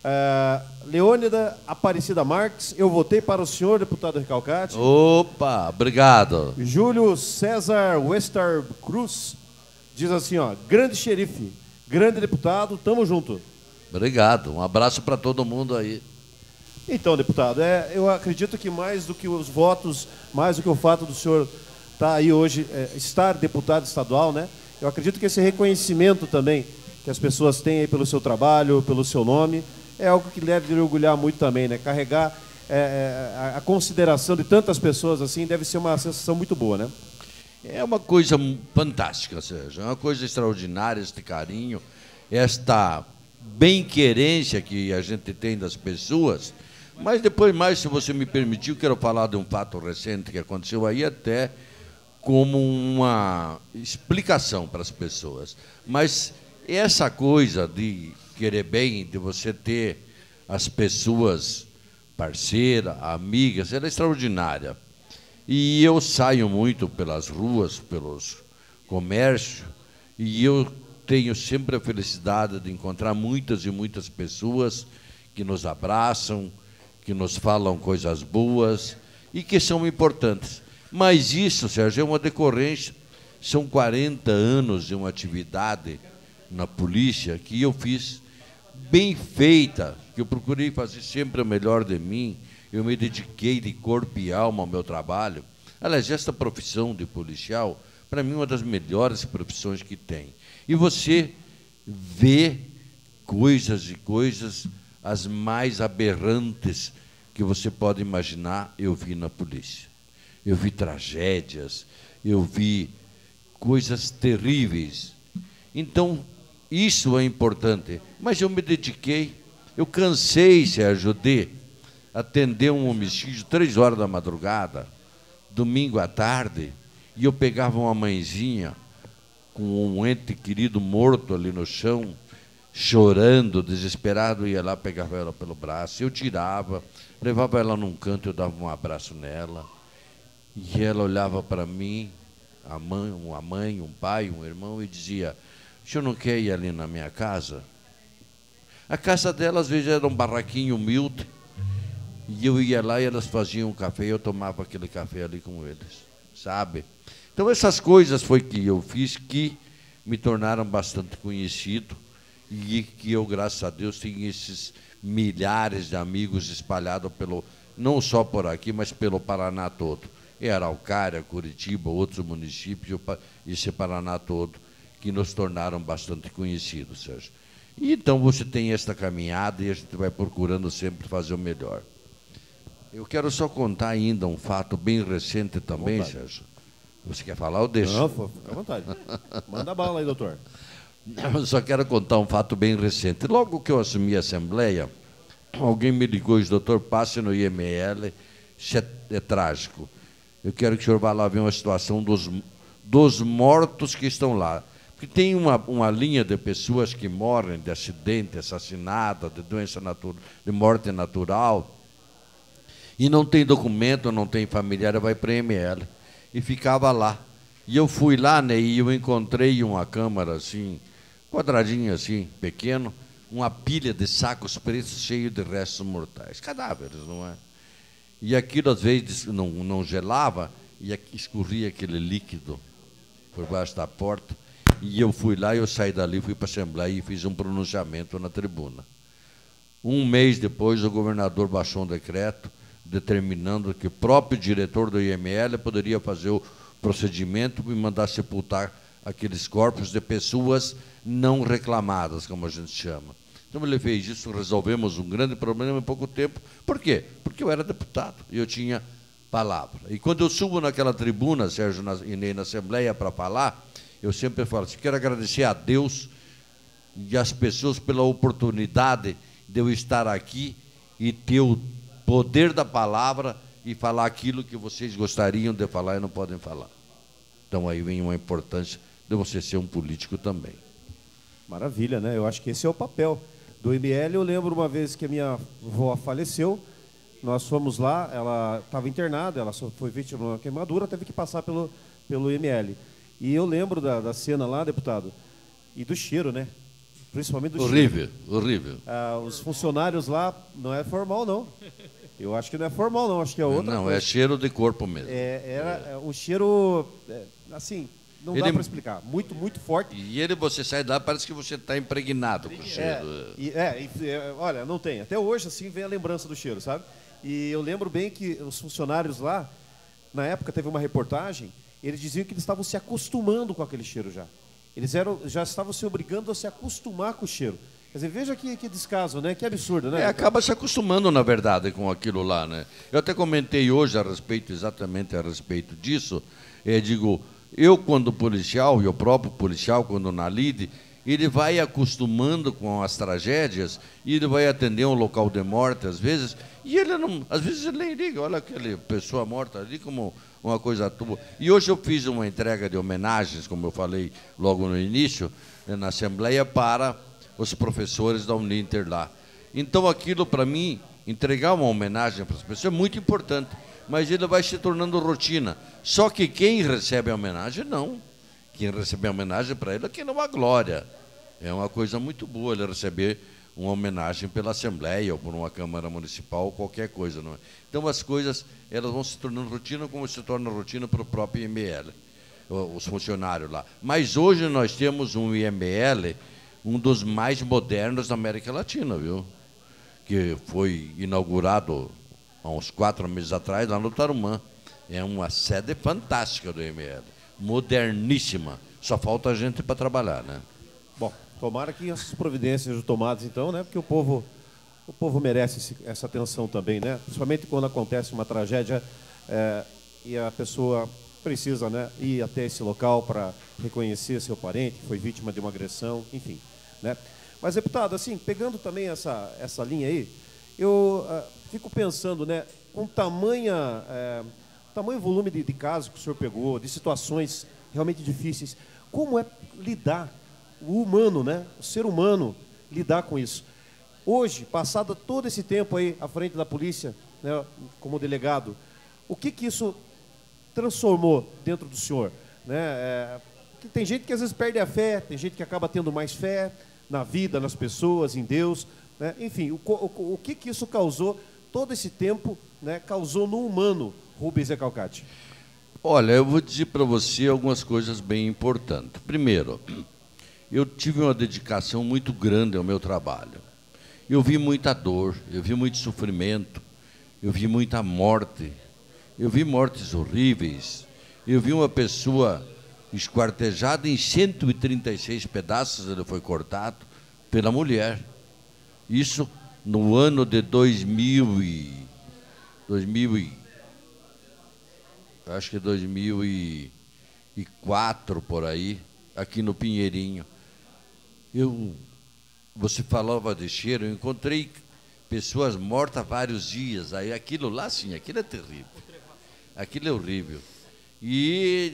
Leônida Aparecida Marques, eu votei para o senhor, deputado Recalcati. Opa, obrigado. Júlio César Wester Cruz diz assim, ó, grande xerife, grande deputado, tamo junto. Obrigado. Um abraço para todo mundo aí. Então, deputado, eu acredito que mais do que os votos, mais do que o fato do senhor estar aí hoje, estar deputado estadual, né? Eu acredito que esse reconhecimento também que as pessoas têm aí pelo seu trabalho, pelo seu nome, é algo que deve lhe orgulhar muito também, né? Carregar a consideração de tantas pessoas assim deve ser uma sensação muito boa, né? É uma coisa fantástica, Sérgio. É uma coisa extraordinária este carinho, esta bem-querência que a gente tem das pessoas. Mas depois mais, se você me permitir, eu quero falar de um fato recente que aconteceu aí até como uma explicação para as pessoas. Mas essa coisa de querer bem, de você ter as pessoas parceiras, amigas, ela é extraordinária. E eu saio muito pelas ruas, pelos comércios, e eu tenho sempre a felicidade de encontrar muitas e muitas pessoas que nos abraçam, que nos falam coisas boas e que são importantes. Mas isso, Sérgio, é uma decorrência São 40 anos de uma atividade na polícia que eu fiz bem feita, que eu procurei fazer sempre o melhor de mim. Eu me dediquei de corpo e alma ao meu trabalho. Aliás, esta profissão de policial, para mim, é uma das melhores profissões que tem. E você vê coisas e coisas as mais aberrantes que você pode imaginar, eu vi na polícia. Eu vi tragédias, eu vi coisas terríveis. Então, isso é importante. Mas eu me dediquei, eu cansei, Sérgio, de atender um homicídio 3 horas da madrugada, domingo à tarde, e eu pegava uma mãezinha com um ente querido morto ali no chão, chorando, desesperado, ia lá, pegava ela pelo braço, eu tirava, levava ela num canto, eu dava um abraço nela, e ela olhava para mim, uma mãe, um pai, um irmão, e dizia: o senhor não quer ir ali na minha casa? A casa dela, às vezes, era um barraquinho humilde, e eu ia lá e elas faziam um café, e eu tomava aquele café ali com eles, sabe? Então, essas coisas foi que eu fiz que me tornaram bastante conhecido, e que eu, graças a Deus, tenho esses milhares de amigos espalhados não só por aqui, mas pelo Paraná todo. Em Araucária, Curitiba, outros municípios, esse Paraná todo, que nos tornaram bastante conhecidos, Sérgio. E então você tem esta caminhada e a gente vai procurando sempre fazer o melhor. Eu quero só contar ainda um fato bem recente também, Sérgio. Você quer falar ou deixa? Não, fica à vontade. Manda bala aí, doutor. Eu só quero contar um fato bem recente. Logo que eu assumi a Assembleia, alguém me ligou e disse: doutor, passe no IML, isso é trágico. Eu quero que o senhor vá lá ver uma situação dos mortos que estão lá. Porque tem uma linha de pessoas que morrem de acidente, assassinada, de doença natural, de morte natural, e não tem documento, não tem familiar, vai para a IML. E ficava lá. E eu fui lá, né, e eu encontrei uma câmara assim, quadradinha assim, pequeno, uma pilha de sacos pretos cheios de restos mortais, cadáveres, não é? E aquilo, às vezes, não gelava, e escorria aquele líquido por baixo da porta. E eu fui lá, eu saí dali, fui para a Assembleia e fiz um pronunciamento na tribuna. Um mês depois, o governador baixou um decreto determinando que o próprio diretor do IML poderia fazer o procedimento e mandar sepultar aqueles corpos de pessoas não reclamadas, como a gente chama. Então, ele fez isso, resolvemos um grande problema em pouco tempo. Por quê? Porque eu era deputado e eu tinha palavra. E quando eu subo naquela tribuna, Sérgio, na Assembleia para falar, eu sempre falo assim: quero agradecer a Deus e às pessoas pela oportunidade de eu estar aqui e ter o poder da palavra e falar aquilo que vocês gostariam de falar e não podem falar. Então, aí vem uma importância de você ser um político também. Maravilha, né? Eu acho que esse é o papel do IML. Eu lembro uma vez que a minha avó faleceu, nós fomos lá, ela estava internada, ela só foi vítima de uma queimadura, teve que passar pelo IML. E eu lembro da cena lá, deputado, e do cheiro, né? Principalmente do horrível, cheiro. Horrível. Os funcionários lá, não é formal, não. Eu acho que não é formal, não. Acho que é outra Não, coisa. é cheiro de corpo mesmo. Era um cheiro, assim, não dá para explicar. Muito, muito forte. E você sai lá, parece que você está impregnado com o cheiro. Olha, não tem. Até hoje, assim, vem a lembrança do cheiro, sabe? E eu lembro bem que os funcionários lá, na época teve uma reportagem, eles diziam que eles estavam se acostumando com aquele cheiro já. Eles já estavam se obrigando a se acostumar com o cheiro. Quer dizer, veja que descaso, né? Que absurdo, né? Acaba se acostumando, na verdade, com aquilo lá, né? Eu até comentei hoje exatamente a respeito disso. Digo, eu quando policial, e o próprio policial quando na lide, ele vai acostumando com as tragédias, e ele vai atender um local de morte, às vezes, e ele não, às vezes ele nem liga, olha aquela pessoa morta ali como uma coisa tua. E hoje eu fiz uma entrega de homenagens, como eu falei logo no início, na Assembleia, para os professores da Uninter lá. Então, aquilo, para mim, entregar uma homenagem para as pessoas é muito importante, mas ele vai se tornando rotina. Só que quem recebe a homenagem, não. Quem recebe a homenagem para ele, aquilo é uma glória. É uma coisa muito boa ele receber uma homenagem pela Assembleia ou por uma Câmara Municipal ou qualquer coisa. Não é? Então, as coisas elas vão se tornando rotina, como se torna rotina para o próprio IML. os funcionários lá. Mas hoje nós temos um IML, um dos mais modernos da América Latina, viu? Que foi inaugurado há uns 4 meses atrás, lá no Tarumã. É uma sede fantástica do IML, moderníssima. Só falta gente para trabalhar, né? Bom, tomara que essas providências sejam tomadas, então, né? Porque o povo merece essa atenção também, né? Principalmente quando acontece uma tragédia e a pessoa precisa, né, ir até esse local para reconhecer seu parente que foi vítima de uma agressão, enfim, né? Mas, deputado, assim, pegando também essa linha aí, eu fico pensando, né, com tamanho volume de casos que o senhor pegou, de situações realmente difíceis, como é lidar, o humano, né, o ser humano, lidar com isso? Hoje, passado todo esse tempo aí à frente da polícia, né, como delegado, o que isso transformou dentro do senhor, né? Tem gente que às vezes perde a fé, tem gente que acaba tendo mais fé na vida, nas pessoas, em Deus, né? Enfim, o que isso causou todo esse tempo, né, causou no humano, Rubens Recalcati? Olha, eu vou dizer para você algumas coisas bem importantes. Primeiro, eu tive uma dedicação muito grande ao meu trabalho. Eu vi muita dor, eu vi muito sofrimento, eu vi muita morte, eu vi mortes horríveis, eu vi uma pessoa esquartejada em 136 pedaços, ele foi cortado pela mulher. Isso no ano de 2004, por aí, aqui no Pinheirinho. Você falava de cheiro, eu encontrei pessoas mortas há vários dias. Aí aquilo lá, sim, aquilo é terrível. Aquilo é horrível. E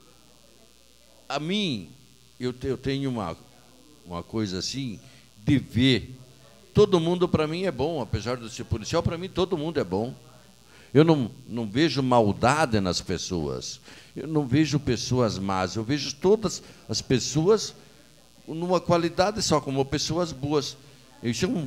a mim, eu tenho uma coisa assim, de ver. Todo mundo para mim é bom, apesar de ser policial, para mim todo mundo é bom. Eu não vejo maldade nas pessoas. Eu não vejo pessoas más. Eu vejo todas as pessoas numa qualidade só, como pessoas boas. Isso é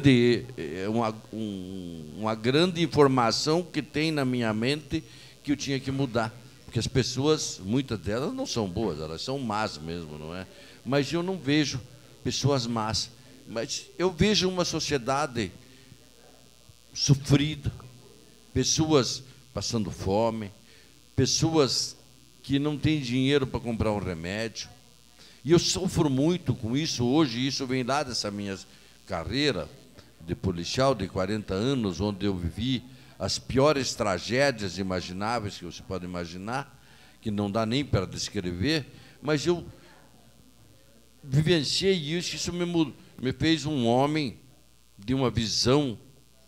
uma grande informação que tem na minha mente que eu tinha que mudar. Porque as pessoas, muitas delas não são boas, elas são más mesmo, não é? Mas eu não vejo pessoas más. Mas eu vejo uma sociedade sofrida, pessoas passando fome, pessoas que não têm dinheiro para comprar um remédio. E eu sofro muito com isso hoje, isso vem lá dessa minha carreira de policial de 40 anos, onde eu vivi as piores tragédias imagináveis que você pode imaginar, que não dá nem para descrever, mas eu vivenciei isso me fez um homem de uma visão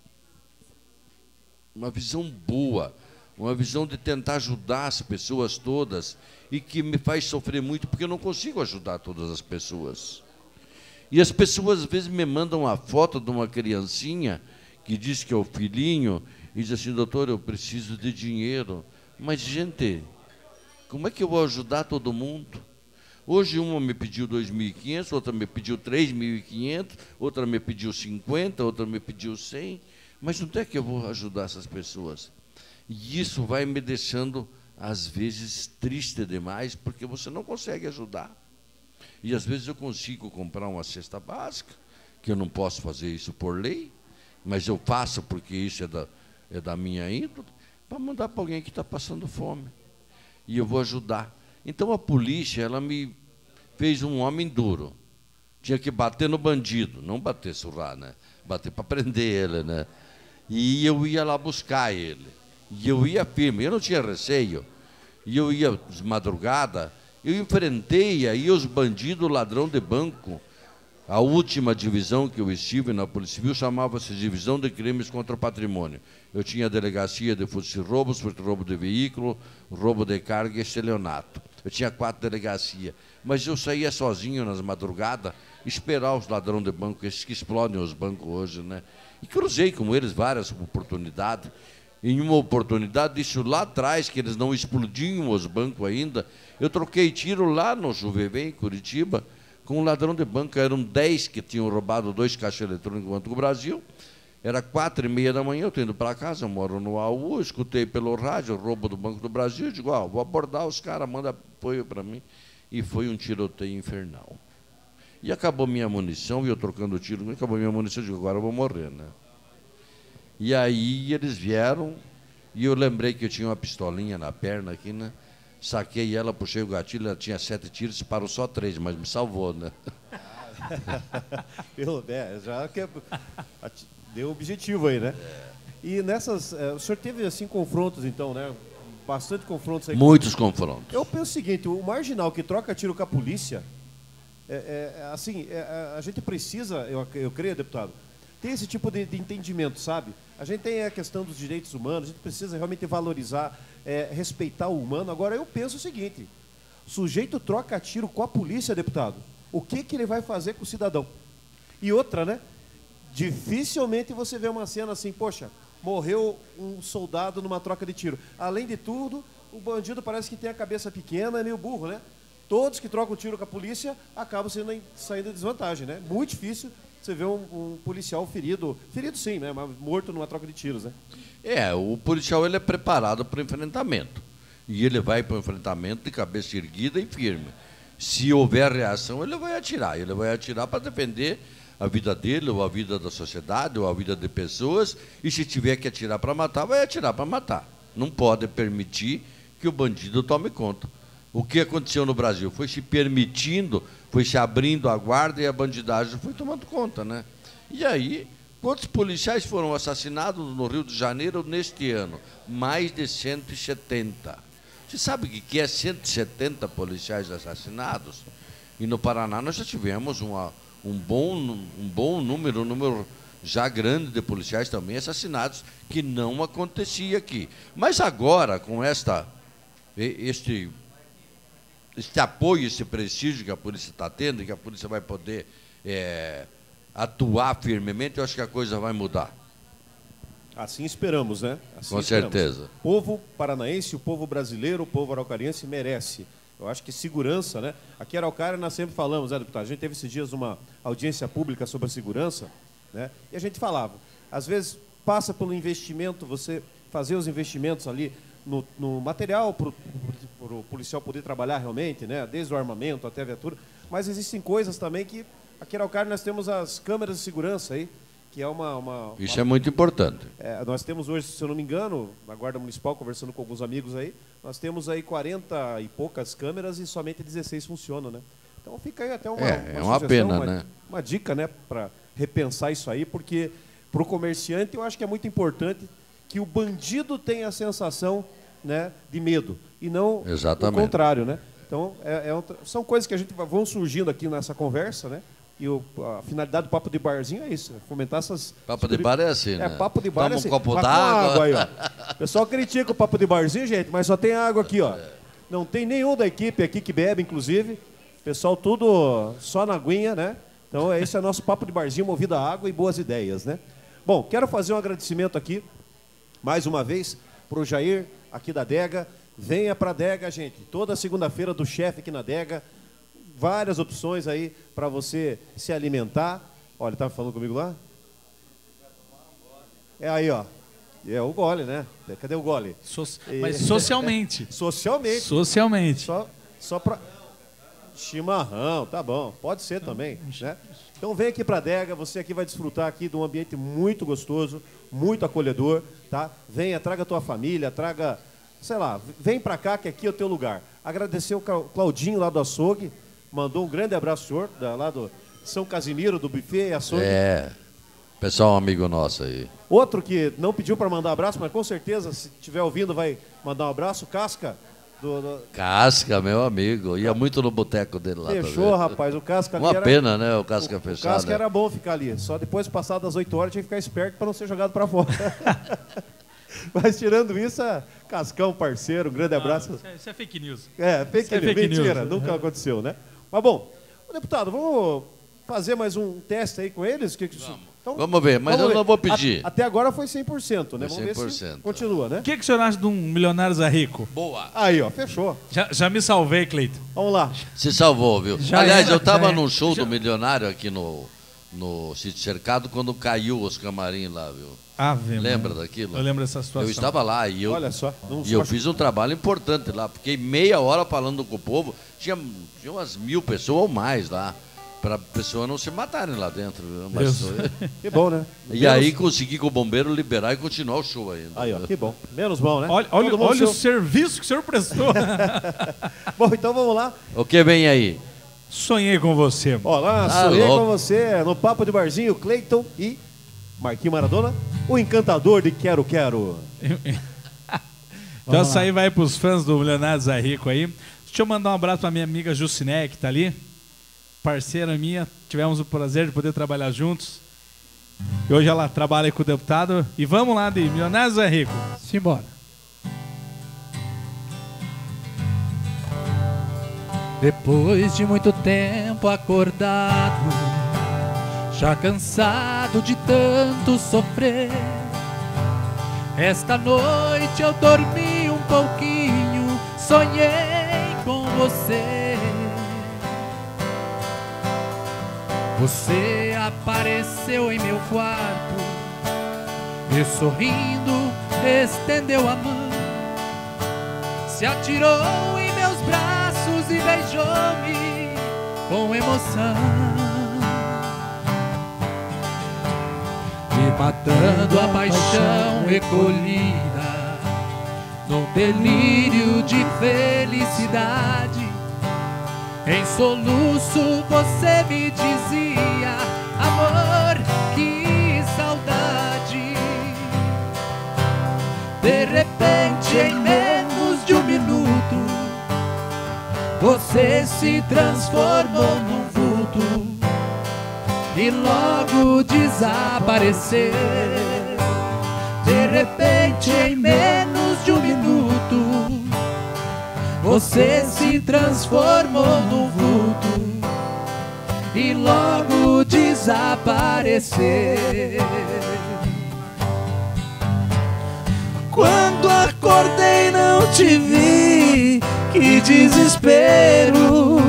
boa, uma visão de tentar ajudar as pessoas todas, e que me faz sofrer muito, porque eu não consigo ajudar todas as pessoas. E as pessoas, às vezes, me mandam uma foto de uma criancinha que diz que é o filhinho, e diz assim: doutor, eu preciso de dinheiro. Mas, gente, como é que eu vou ajudar todo mundo? Hoje uma me pediu 2.500, outra me pediu 3.500, outra me pediu 50, outra me pediu 100. Mas onde é que eu vou ajudar essas pessoas? E isso vai me deixando, às vezes, triste demais, porque você não consegue ajudar. E, às vezes, eu consigo comprar uma cesta básica, que eu não posso fazer isso por lei, mas eu faço porque isso é da minha índole, para mandar para alguém que está passando fome. E eu vou ajudar. Então, a polícia, ela me fez um homem duro. Tinha que bater no bandido, não bater, surrar, né? Bater para prender ele, né? E eu ia lá buscar ele. E eu ia firme, eu não tinha receio. E eu ia de madrugada, eu enfrentei aí os bandidos, ladrão de banco. A última divisão que eu estive na Polícia Civil chamava-se Divisão de Crimes contra o Patrimônio. Eu tinha a delegacia de furto de roubos, furto de roubo de veículo, roubo de carga e estelionato. Eu tinha 4 delegacias. Mas eu saía sozinho nas madrugadas, esperar os ladrões de banco, esses que explodem os bancos hoje, né? E cruzei com eles várias oportunidades. Em uma oportunidade, isso lá atrás, que eles não explodiam os bancos ainda, eu troquei tiro lá no Juvevê, em Curitiba, com um ladrão de banco. Eram 10 que tinham roubado 2 caixas eletrônicos do Banco do Brasil. Era 4h30 da manhã, eu estou indo para casa, eu moro no AU, escutei pelo rádio, roubo do Banco do Brasil, eu digo, vou abordar os caras, manda apoio para mim. E foi um tiroteio infernal. E acabou minha munição, e eu trocando tiro, acabou minha munição, eu digo, agora eu vou morrer, né? E aí eles vieram, e eu lembrei que eu tinha uma pistolinha na perna aqui, né? Saquei ela, puxei o gatilho, ela tinha 7 tiros, parou só 3, mas me salvou, né? Já que deu objetivo aí, né? E nessas... o senhor teve, assim, confrontos, então, né? Bastante confrontos aí. Muitos confrontos. Eu penso o seguinte, o marginal que troca tiro com a polícia, a gente precisa, eu creio, deputado, ter esse tipo de entendimento, sabe? A gente tem a questão dos direitos humanos, a gente precisa realmente valorizar, respeitar o humano. Agora, eu penso o seguinte, o sujeito troca tiro com a polícia, deputado, o que ele vai fazer com o cidadão? E outra, né? Dificilmente você vê uma cena assim, poxa, morreu um soldado numa troca de tiro. Além de tudo, o bandido parece que tem a cabeça pequena, é meio burro, né? Todos que trocam tiro com a polícia acabam saindo em desvantagem, né? Muito difícil você ver um policial ferido sim, né? Mas morto numa troca de tiros, né? O policial ele é preparado para o enfrentamento. E ele vai para o enfrentamento de cabeça erguida e firme. Se houver reação, ele vai atirar. Ele vai atirar para defender a vida dele, ou a vida da sociedade, ou a vida de pessoas, e se tiver que atirar para matar, vai atirar para matar. Não pode permitir que o bandido tome conta. O que aconteceu no Brasil? Foi se permitindo, foi se abrindo a guarda e a bandidagem foi tomando conta, né? E aí, quantos policiais foram assassinados no Rio de Janeiro neste ano? Mais de 170. Você sabe o que é 170 policiais assassinados? E no Paraná nós já tivemos um bom número já grande de policiais também assassinados, que não acontecia aqui. Mas agora, com este apoio, esse prestígio que a polícia está tendo, que a polícia vai poder atuar firmemente, eu acho que a coisa vai mudar. Assim esperamos, né? Assim com esperamos. certeza. O povo paranaense, o povo brasileiro, o povo araucariense merece. Eu acho que segurança, né? Aqui em Araucária nós sempre falamos, né, deputado? A gente teve esses dias uma audiência pública sobre a segurança, né? E a gente falava, às vezes passa pelo investimento, você fazer os investimentos ali no material para o policial poder trabalhar realmente, né? Desde o armamento até a viatura. Mas existem coisas também que aqui em Araucária nós temos as câmeras de segurança aí, que é Isso é muito importante. Nós temos hoje, se eu não me engano, na Guarda Municipal, conversando com alguns amigos aí, nós temos aí 40 e poucas câmeras e somente 16 funcionam, né? Então fica aí até uma pena, né? Uma dica, né, para repensar isso aí, porque para o comerciante eu acho que é muito importante que o bandido tenha a sensação, né, de medo e não o contrário, né? Então são coisas que vão surgindo aqui nessa conversa, né? E a finalidade do Papo de Barzinho é isso, fomentar essas... Papo de bar é assim, né? Papo de bar Toma é assim. um copo d'água. Aí, ó. O pessoal critica o Papo de Barzinho, gente, mas só tem água aqui, ó. Não tem nenhum da equipe aqui que bebe, inclusive. Pessoal tudo só na aguinha, né? Então esse é o nosso Papo de Barzinho, movido a água e boas ideias, né? Bom, quero fazer um agradecimento aqui, mais uma vez, para o Jair, aqui da Dega. Venha para a Dega, gente. Toda segunda-feira do chefe aqui na Dega. Várias opções aí para você se alimentar. Olha, estava falando comigo lá? É aí, ó. É o gole, né? Cadê o gole? Mas socialmente. Socialmente. Socialmente. Só para... Chimarrão, tá bom. Pode ser também, né? Então vem aqui para a Dega, você aqui vai desfrutar aqui de um ambiente muito gostoso, muito acolhedor, tá? Venha, traga a tua família, traga... Sei lá, vem para cá que aqui é o teu lugar. Agradecer o Claudinho lá do açougue, mandou um grande abraço, senhor, lá do São Casimiro, do buffet e açougue. Pessoal amigo nosso aí. Outro que não pediu para mandar abraço, mas com certeza, se estiver ouvindo, vai mandar um abraço, Casca. Casca, meu amigo, ia muito no boteco dele lá. Fechou, rapaz, o Casca ali Uma pena, né, o Casca fechado. O Casca era bom ficar ali, só depois, passado das 8 horas, tinha que ficar esperto para não ser jogado para fora. Mas tirando isso, Cascão, parceiro, um grande abraço. Isso é fake news. Fake news, mentira, nunca aconteceu, né? Mas bom, deputado, vamos fazer mais um teste aí com eles? Então, vamos ver, mas eu não vou pedir. Até agora foi 100%, né? Foi 100%. Vamos ver se continua, né? O que o senhor acha de um Milionários a Rico? Boa. Aí, ó, fechou. Já me salvei, Cleiton. Vamos lá. Se salvou, viu? Aliás, eu estava num show do Milionário aqui no no Sítio Cercado quando caiu os camarins lá, viu? Lembra daquilo? Eu lembro dessa situação. Eu estava lá e eu, Olha só, eu fiz um trabalho importante lá. Fiquei meia hora falando com o povo. Tinha umas 1000 pessoas ou mais lá. Para a pessoa não se matarem lá dentro. Mas, que bom, né? E aí consegui com o bombeiro liberar e continuar o show ainda. Aí, ó, que bom. Menos mal, né? Olha o serviço que o senhor prestou. Bom, então vamos lá. O que vem aí? Sonhei com você. Olá, sonhei com você no Papo de Barzinho, Cleiton e Marquinhos Maradona, o encantador de Quero Quero. Então essa aí vai para os fãs do Leonardo Zé Rico aí. Deixa eu mandar um abraço para minha amiga Juciné, que está ali. Parceira minha, tivemos o prazer de poder trabalhar juntos. E hoje ela trabalha com o deputado. E vamos lá de Leonardo Zé Rico. Simbora. Depois de muito tempo acordado, já cansado de tanto sofrer, esta noite eu dormi um pouquinho, sonhei com você. Você apareceu em meu quarto e sorrindo estendeu a mão, se atirou em meus braços e beijou-me com emoção. E matando a paixão recolhida num delírio de felicidade, em soluço você me dizia: amor, que saudade. De repente, em menos de um minuto, você se transformou num vulto e logo desapareceu. De repente, em menos de um minuto, você se transformou num vulto e logo desapareceu. Quando acordei não te vi, que desespero.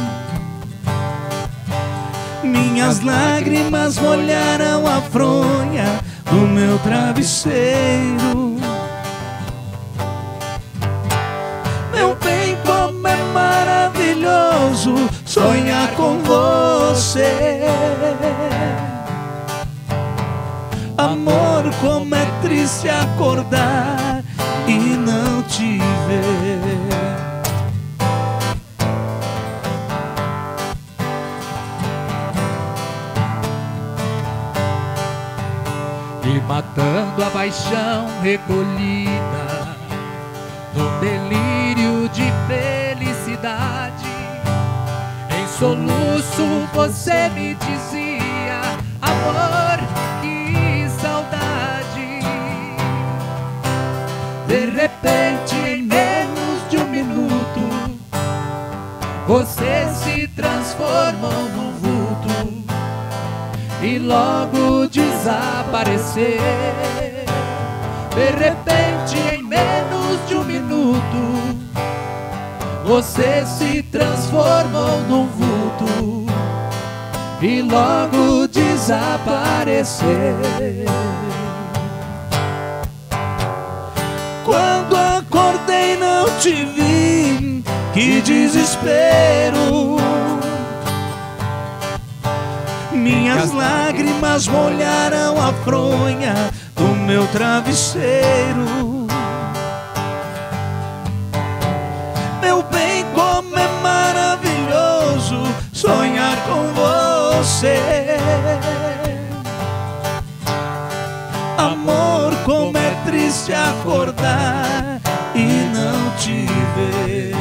Minhas lágrimas molharam a fronha do meu travesseiro. Meu bem, como é maravilhoso sonhar com você. Amor, como é triste acordar e não te ver. E matando a paixão recolhida num delírio de felicidade, em soluço você me dizia: amor, que saudade. De repente, em menos de um minuto, você se transformou num vulto e logo desapareceu. De repente, em menos de um minuto, você se transformou num vulto e logo desapareceu. Quando acordei não te vi, que desespero. Minhas lágrimas molharam a fronha do meu travesseiro. Meu bem, como é maravilhoso sonhar com você. Amor, como é triste acordar e não te ver.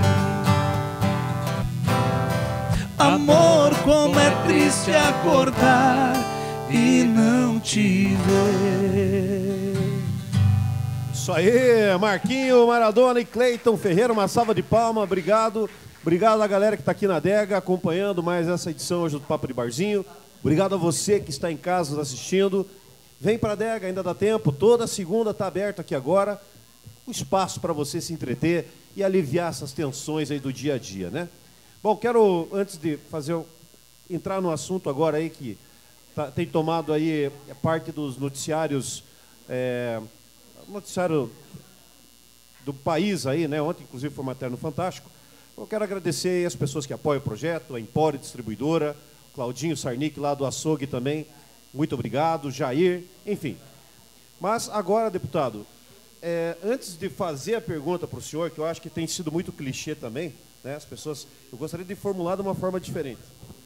Amor, como é triste acordar e não te ver. Isso aí, Marquinho, Maradona e Cleiton Ferreira, uma salva de palmas, obrigado. Obrigado a galera que está aqui na adega, acompanhando mais essa edição hoje do Papo de Barzinho. Obrigado a você que está em casa nos assistindo. Vem para a adega, ainda dá tempo, toda segunda está aberto aqui agora. Um espaço para você se entreter e aliviar essas tensões aí do dia a dia, né? Bom, quero, antes de entrar no assunto agora aí que tem tomado aí parte dos noticiários, noticiário do país aí, né? Ontem, inclusive, foi matéria no Fantástico. Eu quero agradecer as pessoas que apoiam o projeto, a Empório Distribuidora, Claudinho Sarnic, lá do Açougue também. Muito obrigado, Jair, enfim. Mas agora, deputado, antes de fazer a pergunta para o senhor, que eu acho que tem sido muito clichê também, né? As pessoas, eu gostaria de formular de uma forma diferente.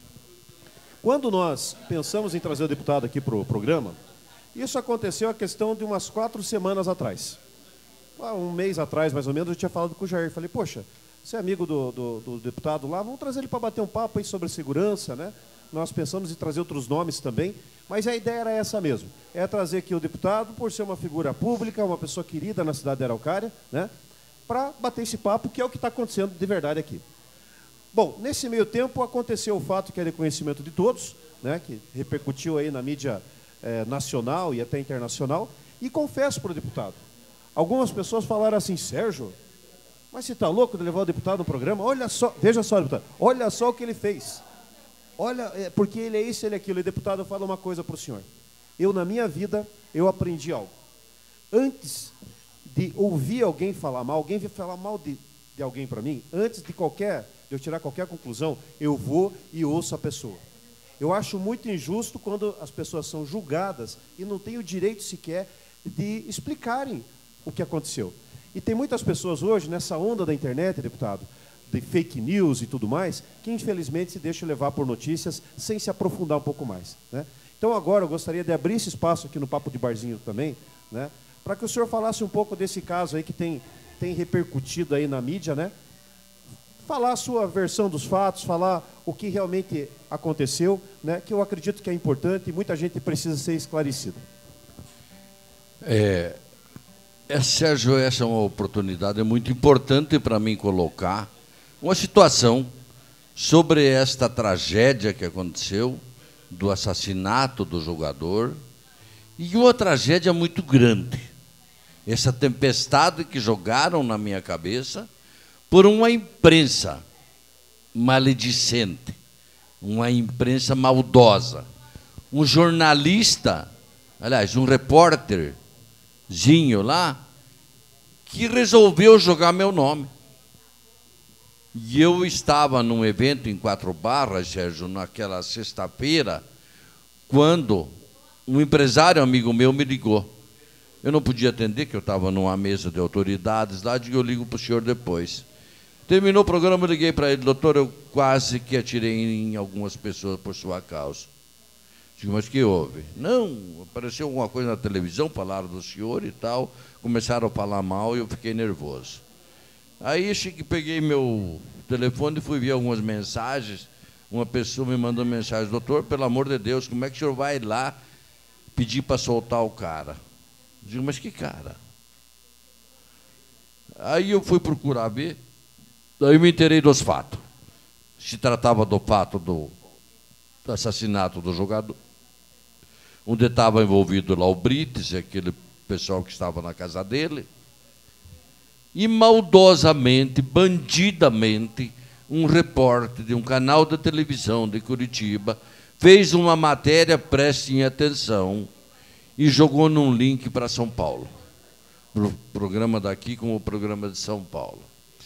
Quando nós pensamos em trazer o deputado aqui para o programa, isso aconteceu a questão de umas 4 semanas atrás. Um mês atrás, mais ou menos, eu tinha falado com o Jair. Falei, poxa, você é amigo do deputado lá, vamos trazer ele para bater um papo aí sobre segurança, né? Nós pensamos em trazer outros nomes também, mas a ideia era essa mesmo. É trazer aqui o deputado, por ser uma figura pública, uma pessoa querida na cidade de Araucária, né? Para bater esse papo, que é o que está acontecendo de verdade aqui. Bom, nesse meio tempo aconteceu o fato que é de conhecimento de todos, né? Que repercutiu aí na mídia nacional e até internacional, e confesso para o deputado, algumas pessoas falaram assim, Sérgio, mas você está louco de levar o deputado no programa? Olha só, veja só, deputado, olha só o que ele fez. Olha, porque ele é isso, ele é aquilo. E, deputado, eu falo uma coisa para o senhor. Eu, na minha vida, eu aprendi algo. Antes de ouvir alguém falar mal de alguém para mim, antes de eu tirar qualquer conclusão, eu vou e ouço a pessoa. Eu acho muito injusto quando as pessoas são julgadas e não têm o direito sequer de explicarem o que aconteceu. E tem muitas pessoas hoje, nessa onda da internet, deputado, de fake news e tudo mais, que infelizmente se deixam levar por notícias sem se aprofundar um pouco mais, né? Então agora eu gostaria de abrir esse espaço aqui no Papo de Barzinho também, né? Para que o senhor falasse um pouco desse caso aí que tem repercutido aí na mídia, né? Falar a sua versão dos fatos, falar o que realmente aconteceu, né? Que eu acredito que é importante e muita gente precisa ser esclarecida. Sérgio, essa é uma oportunidade muito importante para mim colocar uma situação sobre esta tragédia que aconteceu, do assassinato do jogador, e uma tragédia muito grande. Essa tempestade que jogaram na minha cabeça por uma imprensa maledicente, uma imprensa maldosa. Um jornalista, aliás, um repórterzinho lá, que resolveu jogar meu nome. E eu estava num evento em 4 Barras, Sérgio, naquela sexta-feira, quando um empresário amigo meu me ligou. Eu não podia atender, que eu estava numa mesa de autoridades lá, digo, eu ligo para o senhor depois. Terminou o programa, eu liguei para ele, doutor, eu quase que atirei em algumas pessoas por sua causa. Digo, mas que houve? Não, apareceu alguma coisa na televisão, falaram do senhor e tal, começaram a falar mal e eu fiquei nervoso. Aí peguei meu telefone e fui ver algumas mensagens. Uma pessoa me mandou mensagem, doutor, pelo amor de Deus, como é que o senhor vai lá pedir para soltar o cara? Digo, mas que cara? Aí eu fui procurar ver, daí me inteirei dos fatos. Se tratava do fato do assassinato do jogador, onde estava envolvido lá o Brites, aquele pessoal que estava na casa dele, e maldosamente, bandidamente, um repórter de um canal de televisão de Curitiba fez uma matéria, prestem atenção, e jogou num link para São Paulo, o programa daqui com o programa de São Paulo.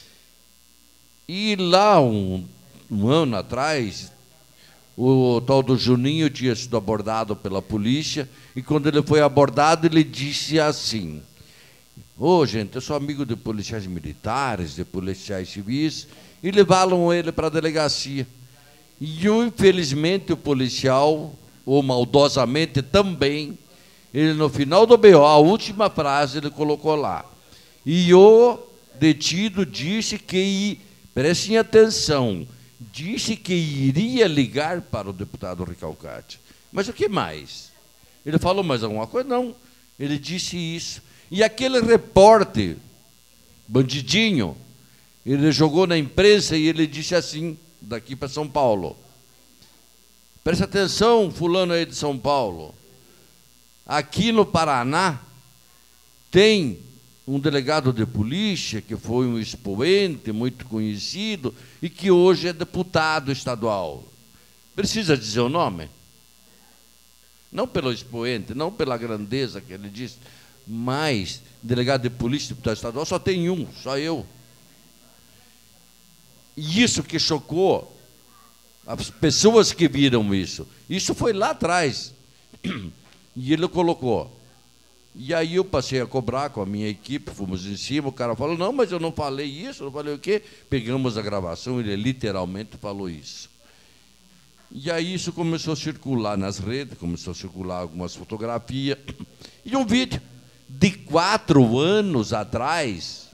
E lá, um ano atrás, o tal do Juninho tinha sido abordado pela polícia, e quando ele foi abordado, ele disse assim, gente, eu sou amigo de policiais militares, de policiais civis, e levaram ele para a delegacia. E, infelizmente, o policial, ou maldosamente também, ele, no final do BO, a última frase, ele colocou lá, e o detido disse que, prestem atenção, disse que iria ligar para o deputado Recalcati. Mas o que mais? Ele falou mais alguma coisa? Não. Ele disse isso. E aquele repórter, bandidinho, ele jogou na imprensa e ele disse assim, daqui para São Paulo, presta atenção, fulano aí de São Paulo, aqui no Paraná tem um delegado de polícia que foi um expoente muito conhecido e que hoje é deputado estadual. Precisa dizer o nome? Não pelo expoente, não pela grandeza que ele disse, mas delegado de polícia, deputado estadual, só tem um, só eu. E isso que chocou as pessoas que viram isso. Isso foi lá atrás. E ele colocou. E aí eu passei a cobrar com a minha equipe, fomos em cima, o cara falou, não, mas eu não falei isso, não falei o quê? Pegamos a gravação, ele literalmente falou isso. E aí isso começou a circular nas redes, começou a circular algumas fotografias, e um vídeo de 4 anos atrás.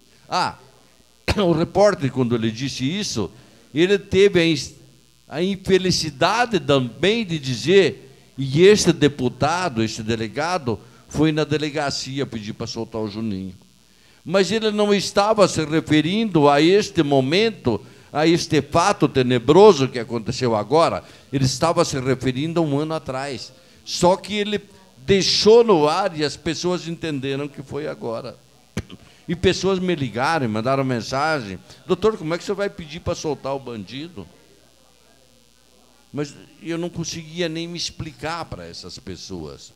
O repórter, quando ele disse isso, ele teve a infelicidade também de dizer, e este deputado, este delegado, foi na delegacia pedir para soltar o Juninho. Mas ele não estava se referindo a este momento, a este fato tenebroso que aconteceu agora, ele estava se referindo a 1 ano atrás. Só que ele deixou no ar e as pessoas entenderam que foi agora. E pessoas me ligaram, mandaram mensagem, doutor, como é que você vai pedir para soltar o bandido? Mas eu não conseguia nem me explicar para essas pessoas.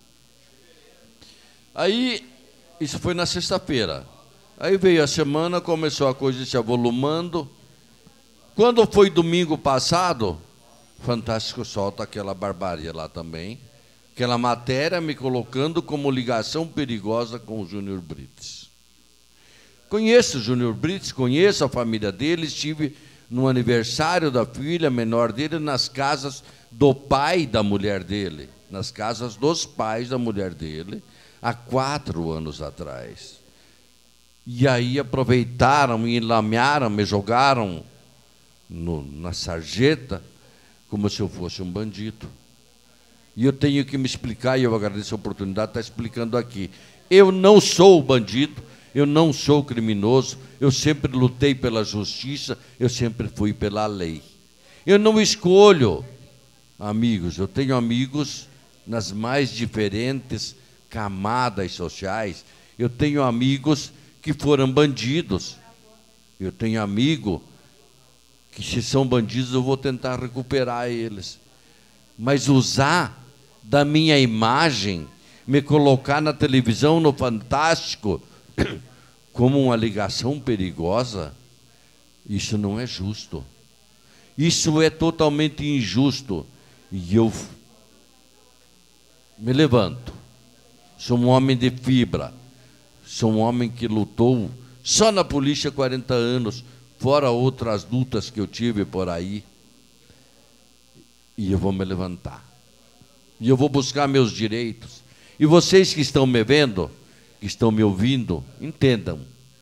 Aí, isso foi na sexta-feira. Aí veio a semana, começou a coisa se avolumando. Quando foi domingo passado, Fantástico solta aquela barbárie lá também, aquela matéria me colocando como ligação perigosa com o Júnior Brites. Conheço o Júnior Brites, conheço a família dele, estive no aniversário da filha menor dele, nas casas do pai da mulher dele, nas casas dos pais da mulher dele, há 4 anos atrás. E aí aproveitaram, me enlamearam, me jogaram na sarjeta, como se eu fosse um bandido. E eu tenho que me explicar, e eu agradeço a oportunidade de estar explicando aqui. Eu não sou bandido, eu não sou criminoso, eu sempre lutei pela justiça, eu sempre fui pela lei. Eu não escolho amigos, eu tenho amigos nas mais diferentes camadas sociais. Eu tenho amigos que foram bandidos, eu tenho amigo que, se são bandidos, eu vou tentar recuperar eles. Mas usar da minha imagem, me colocar na televisão, no Fantástico, como uma ligação perigosa, isso não é justo. Isso é totalmente injusto. E eu me levanto. Sou um homem de fibra. Sou um homem que lutou só na polícia 40 anos, fora outras lutas que eu tive por aí. E eu vou me levantar. E eu vou buscar meus direitos. E vocês que estão me vendo, que estão me ouvindo, entendam.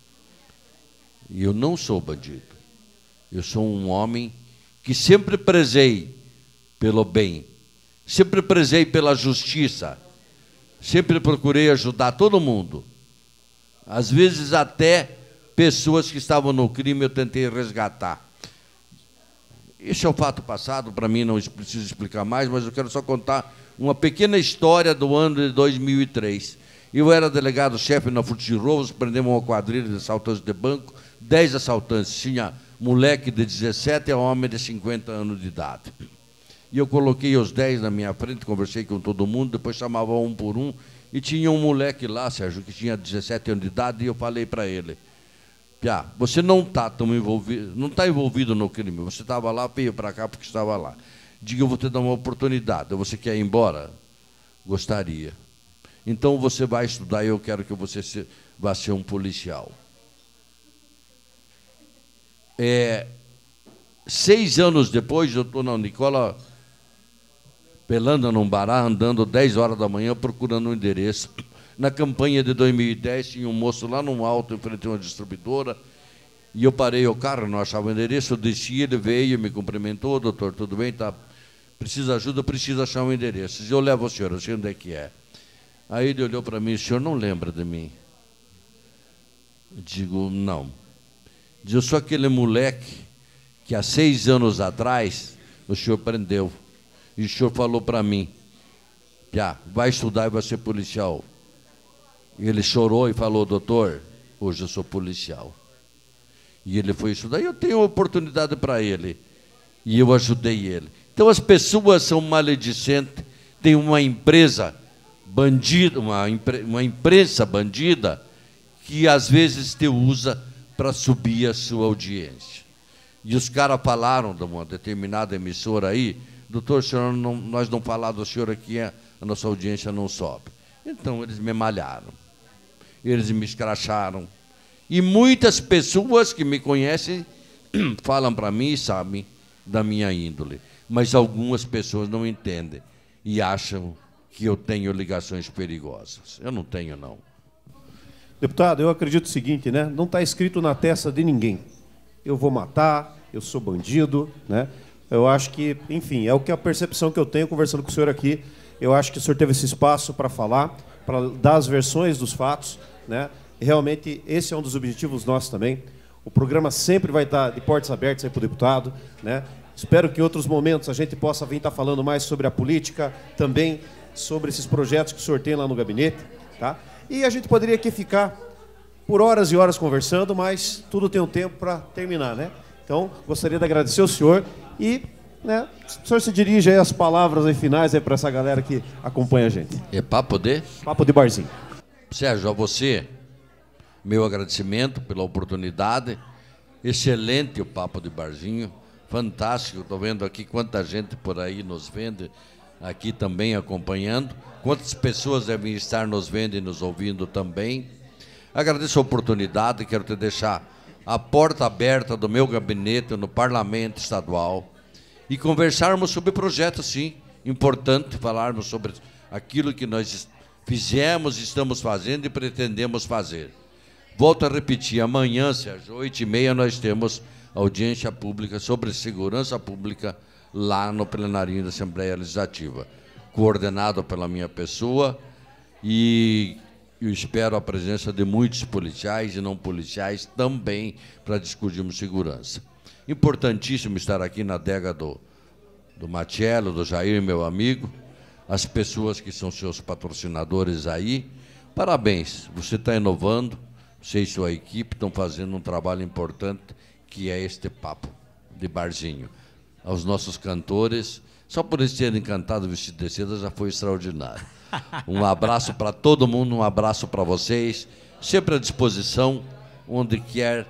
Eu não sou bandido. Eu sou um homem que sempre prezei pelo bem, sempre prezei pela justiça, sempre procurei ajudar todo mundo. Às vezes até pessoas que estavam no crime eu tentei resgatar. Isso é um fato passado, para mim não preciso explicar mais, mas eu quero só contar uma pequena história do ano de 2003. Eu era delegado-chefe na Frutos de Rouvos, prendemos uma quadrilha de assaltantes de banco, 10 assaltantes, tinha moleque de 17 e homem de 50 anos de idade. E eu coloquei os 10 na minha frente, conversei com todo mundo, depois chamava um por um, e tinha um moleque lá, Sérgio, que tinha 17 anos de idade, e eu falei para ele, Piá, você não está tão envolvido, não está envolvido no crime, você estava lá, veio para cá porque estava lá. Diga, eu vou te dar uma oportunidade, você quer ir embora? Gostaria. Então você vai estudar e eu quero que você vá ser um policial. 6 anos depois, eu estou na Nicola Pelanda, num bará, andando 10 horas da manhã, procurando um endereço. Na campanha de 2010, tinha um moço lá no alto, em frente a uma distribuidora, e eu parei o carro, não achava o endereço, eu desci, ele veio, me cumprimentou, doutor, tudo bem? Tá, precisa de ajuda, precisa achar um endereço. Eu levo o senhor, eu sei onde é que é. Aí ele olhou para mim, o senhor não lembra de mim? Eu digo, não. Diz, eu sou aquele moleque que há 6 anos atrás o senhor prendeu. E o senhor falou para mim, Piá, vai estudar e vai ser policial. E ele chorou e falou, doutor, hoje eu sou policial. E ele foi estudar, e eu tenho uma oportunidade para ele. E eu ajudei ele. Então as pessoas são maledicentes, tem uma empresa bandida, uma imprensa bandida, que às vezes te usa para subir a sua audiência. E os caras falaram de uma determinada emissora aí, doutor, senhor, nós não falamos do senhor aqui, a nossa audiência não sobe. Então eles me malharam, eles me escracharam. E muitas pessoas que me conhecem falam para mim e sabem da minha índole. Mas algumas pessoas não entendem e acham que eu tenho ligações perigosas. Eu não tenho, não. Deputado, eu acredito o seguinte, né? Não está escrito na testa de ninguém. Eu vou matar, eu sou bandido, né? Eu acho que, enfim, é o que a percepção que eu tenho conversando com o senhor aqui. Eu acho que o senhor teve esse espaço para falar, para dar as versões dos fatos, né? E realmente, esse é um dos objetivos nossos também. O programa sempre vai estar de portas abertas aí para o deputado, né? Espero que em outros momentos a gente possa vir estar falando mais sobre a política, também sobre esses projetos que o senhor tem lá no gabinete, tá? E a gente poderia aqui ficar por horas e horas conversando, mas tudo tem um tempo para terminar, né? Então, gostaria de agradecer ao senhor e, né, o senhor se dirige aí as palavras aí finais aí para essa galera que acompanha a gente. É papo de? Papo de barzinho. Sérgio, a você, meu agradecimento pela oportunidade. Excelente o papo de barzinho, fantástico. Estou vendo aqui quanta gente por aí nos vendo, aqui também acompanhando. Quantas pessoas devem estar nos vendo e nos ouvindo também. Agradeço a oportunidade, quero te deixar a porta aberta do meu gabinete no Parlamento Estadual e conversarmos sobre projetos, sim, importante falarmos sobre aquilo que nós fizemos, estamos fazendo e pretendemos fazer. Volto a repetir, amanhã, Sérgio, 8h30, nós temos audiência pública sobre segurança pública lá no plenarinho da Assembleia Legislativa, coordenado pela minha pessoa, e eu espero a presença de muitos policiais e não policiais também para discutirmos segurança. Importantíssimo estar aqui na adega do Matiello, do Jair, meu amigo, as pessoas que são seus patrocinadores aí. Parabéns, você está inovando, você e sua equipe estão fazendo um trabalho importante, que é este papo de barzinho. Aos nossos cantores, só por eles terem cantado Vestido de Seda já foi extraordinário. Um abraço para todo mundo, um abraço para vocês, sempre à disposição, onde quer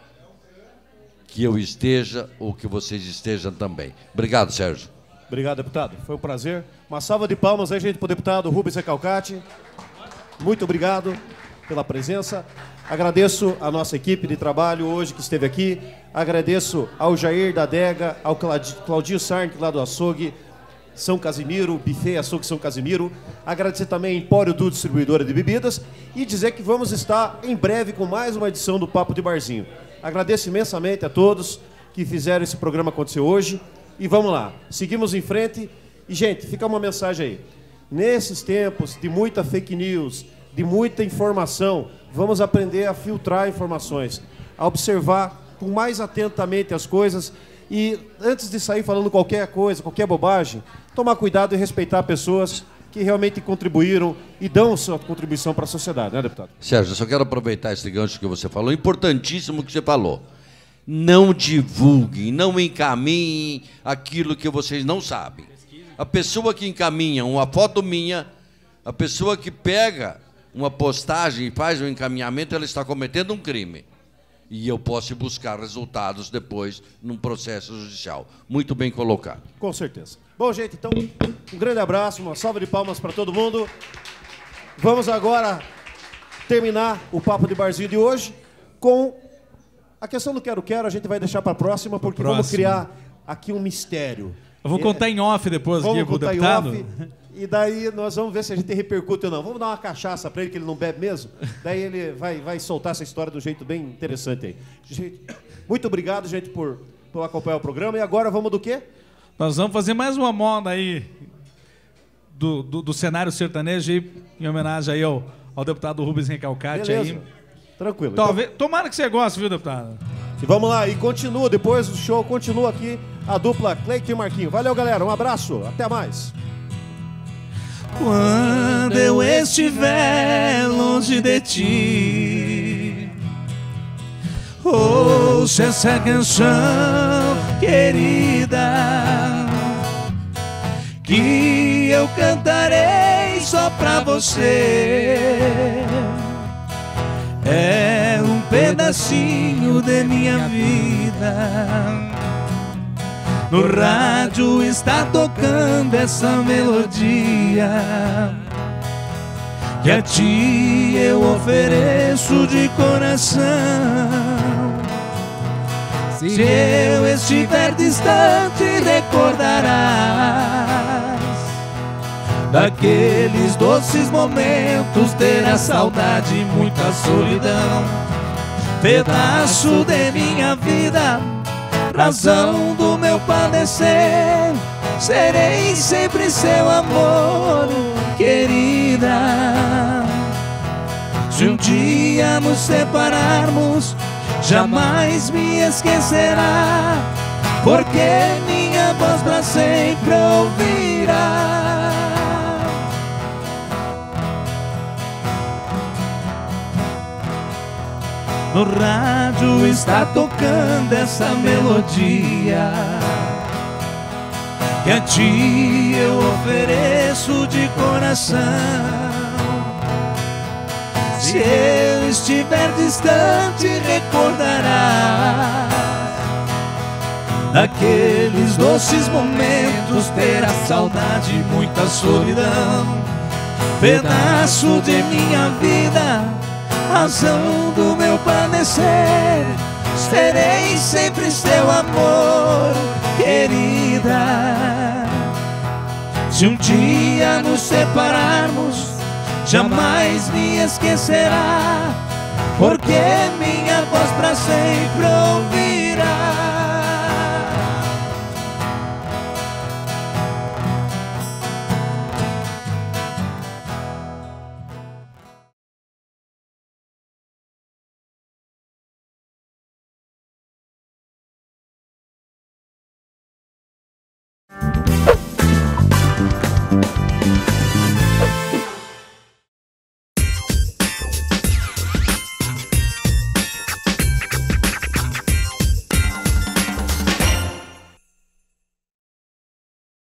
que eu esteja ou que vocês estejam também. Obrigado, Sérgio. Obrigado, deputado. Foi um prazer. Uma salva de palmas aí, gente, para o deputado Rubens Recalcati. Muito obrigado pela presença. Agradeço a nossa equipe de trabalho hoje que esteve aqui. Agradeço ao Jair da adega, ao Claudinho Sarney, lá do açougue São Casimiro, Buffet Açougue São Casimiro. Agradecer também a Empório Du, distribuidora de bebidas. E dizer que vamos estar em breve com mais uma edição do Papo de Barzinho. Agradeço imensamente a todos que fizeram esse programa acontecer hoje. E vamos lá, seguimos em frente. E, gente, fica uma mensagem aí. Nesses tempos de muita fake news, de muita informação, vamos aprender a filtrar informações, a observar com mais atentamente as coisas e, antes de sair falando qualquer coisa, qualquer bobagem, tomar cuidado e respeitar pessoas que realmente contribuíram e dão sua contribuição para a sociedade, né, deputado? Sérgio, eu só quero aproveitar esse gancho que você falou, importantíssimo que você falou. Não divulguem, não encaminhem aquilo que vocês não sabem. A pessoa que encaminha uma foto minha, a pessoa que pega uma postagem e faz um encaminhamento, ela está cometendo um crime. E eu posso buscar resultados depois num processo judicial. Muito bem colocado. Com certeza. Bom, gente, então, um grande abraço, uma salva de palmas para todo mundo. Vamos agora terminar o Papo de Barzinho de hoje com a questão do quero-quero. A gente vai deixar para a próxima, porque vamos criar aqui um mistério. Eu vou contar em off depois aqui com o deputado. E daí nós vamos ver se a gente repercute ou não. Vamos dar uma cachaça para ele, que ele não bebe mesmo. Daí ele vai soltar essa história de um jeito bem interessante aí. Gente, muito obrigado, gente, por acompanhar o programa. E agora vamos do quê? Nós vamos fazer mais uma moda aí do cenário sertanejo aí, em homenagem aí ao deputado Rubens Recalcati. Beleza. Aí. Tranquilo. Talvez, tomara que você goste, viu, deputado? E vamos lá, e continua, depois do show, continua aqui a dupla Cleiton e Marquinho. Valeu, galera, um abraço, até mais. Quando eu estiver longe de ti, ouça essa canção querida, que eu cantarei só pra você. É um pedacinho de minha vida. No rádio está tocando essa melodia que a ti eu ofereço de coração. Se eu estiver distante, recordarás daqueles doces momentos, terá saudade e muita solidão. Pedaço de minha vida, razão do meu padecer, serei sempre seu amor, querida. Se um dia nos separarmos, jamais me esquecerá, porque minha voz pra sempre ouvirá. No rádio está tocando essa melodia que a ti eu ofereço de coração. Se eu estiver distante, recordarás daqueles doces momentos, terá saudade e muita solidão. Pedaço de minha vida, razão do meu padecer, serei sempre seu amor, querida. Se um dia nos separarmos, jamais me esquecerá, porque minha voz pra sempre ouvirá.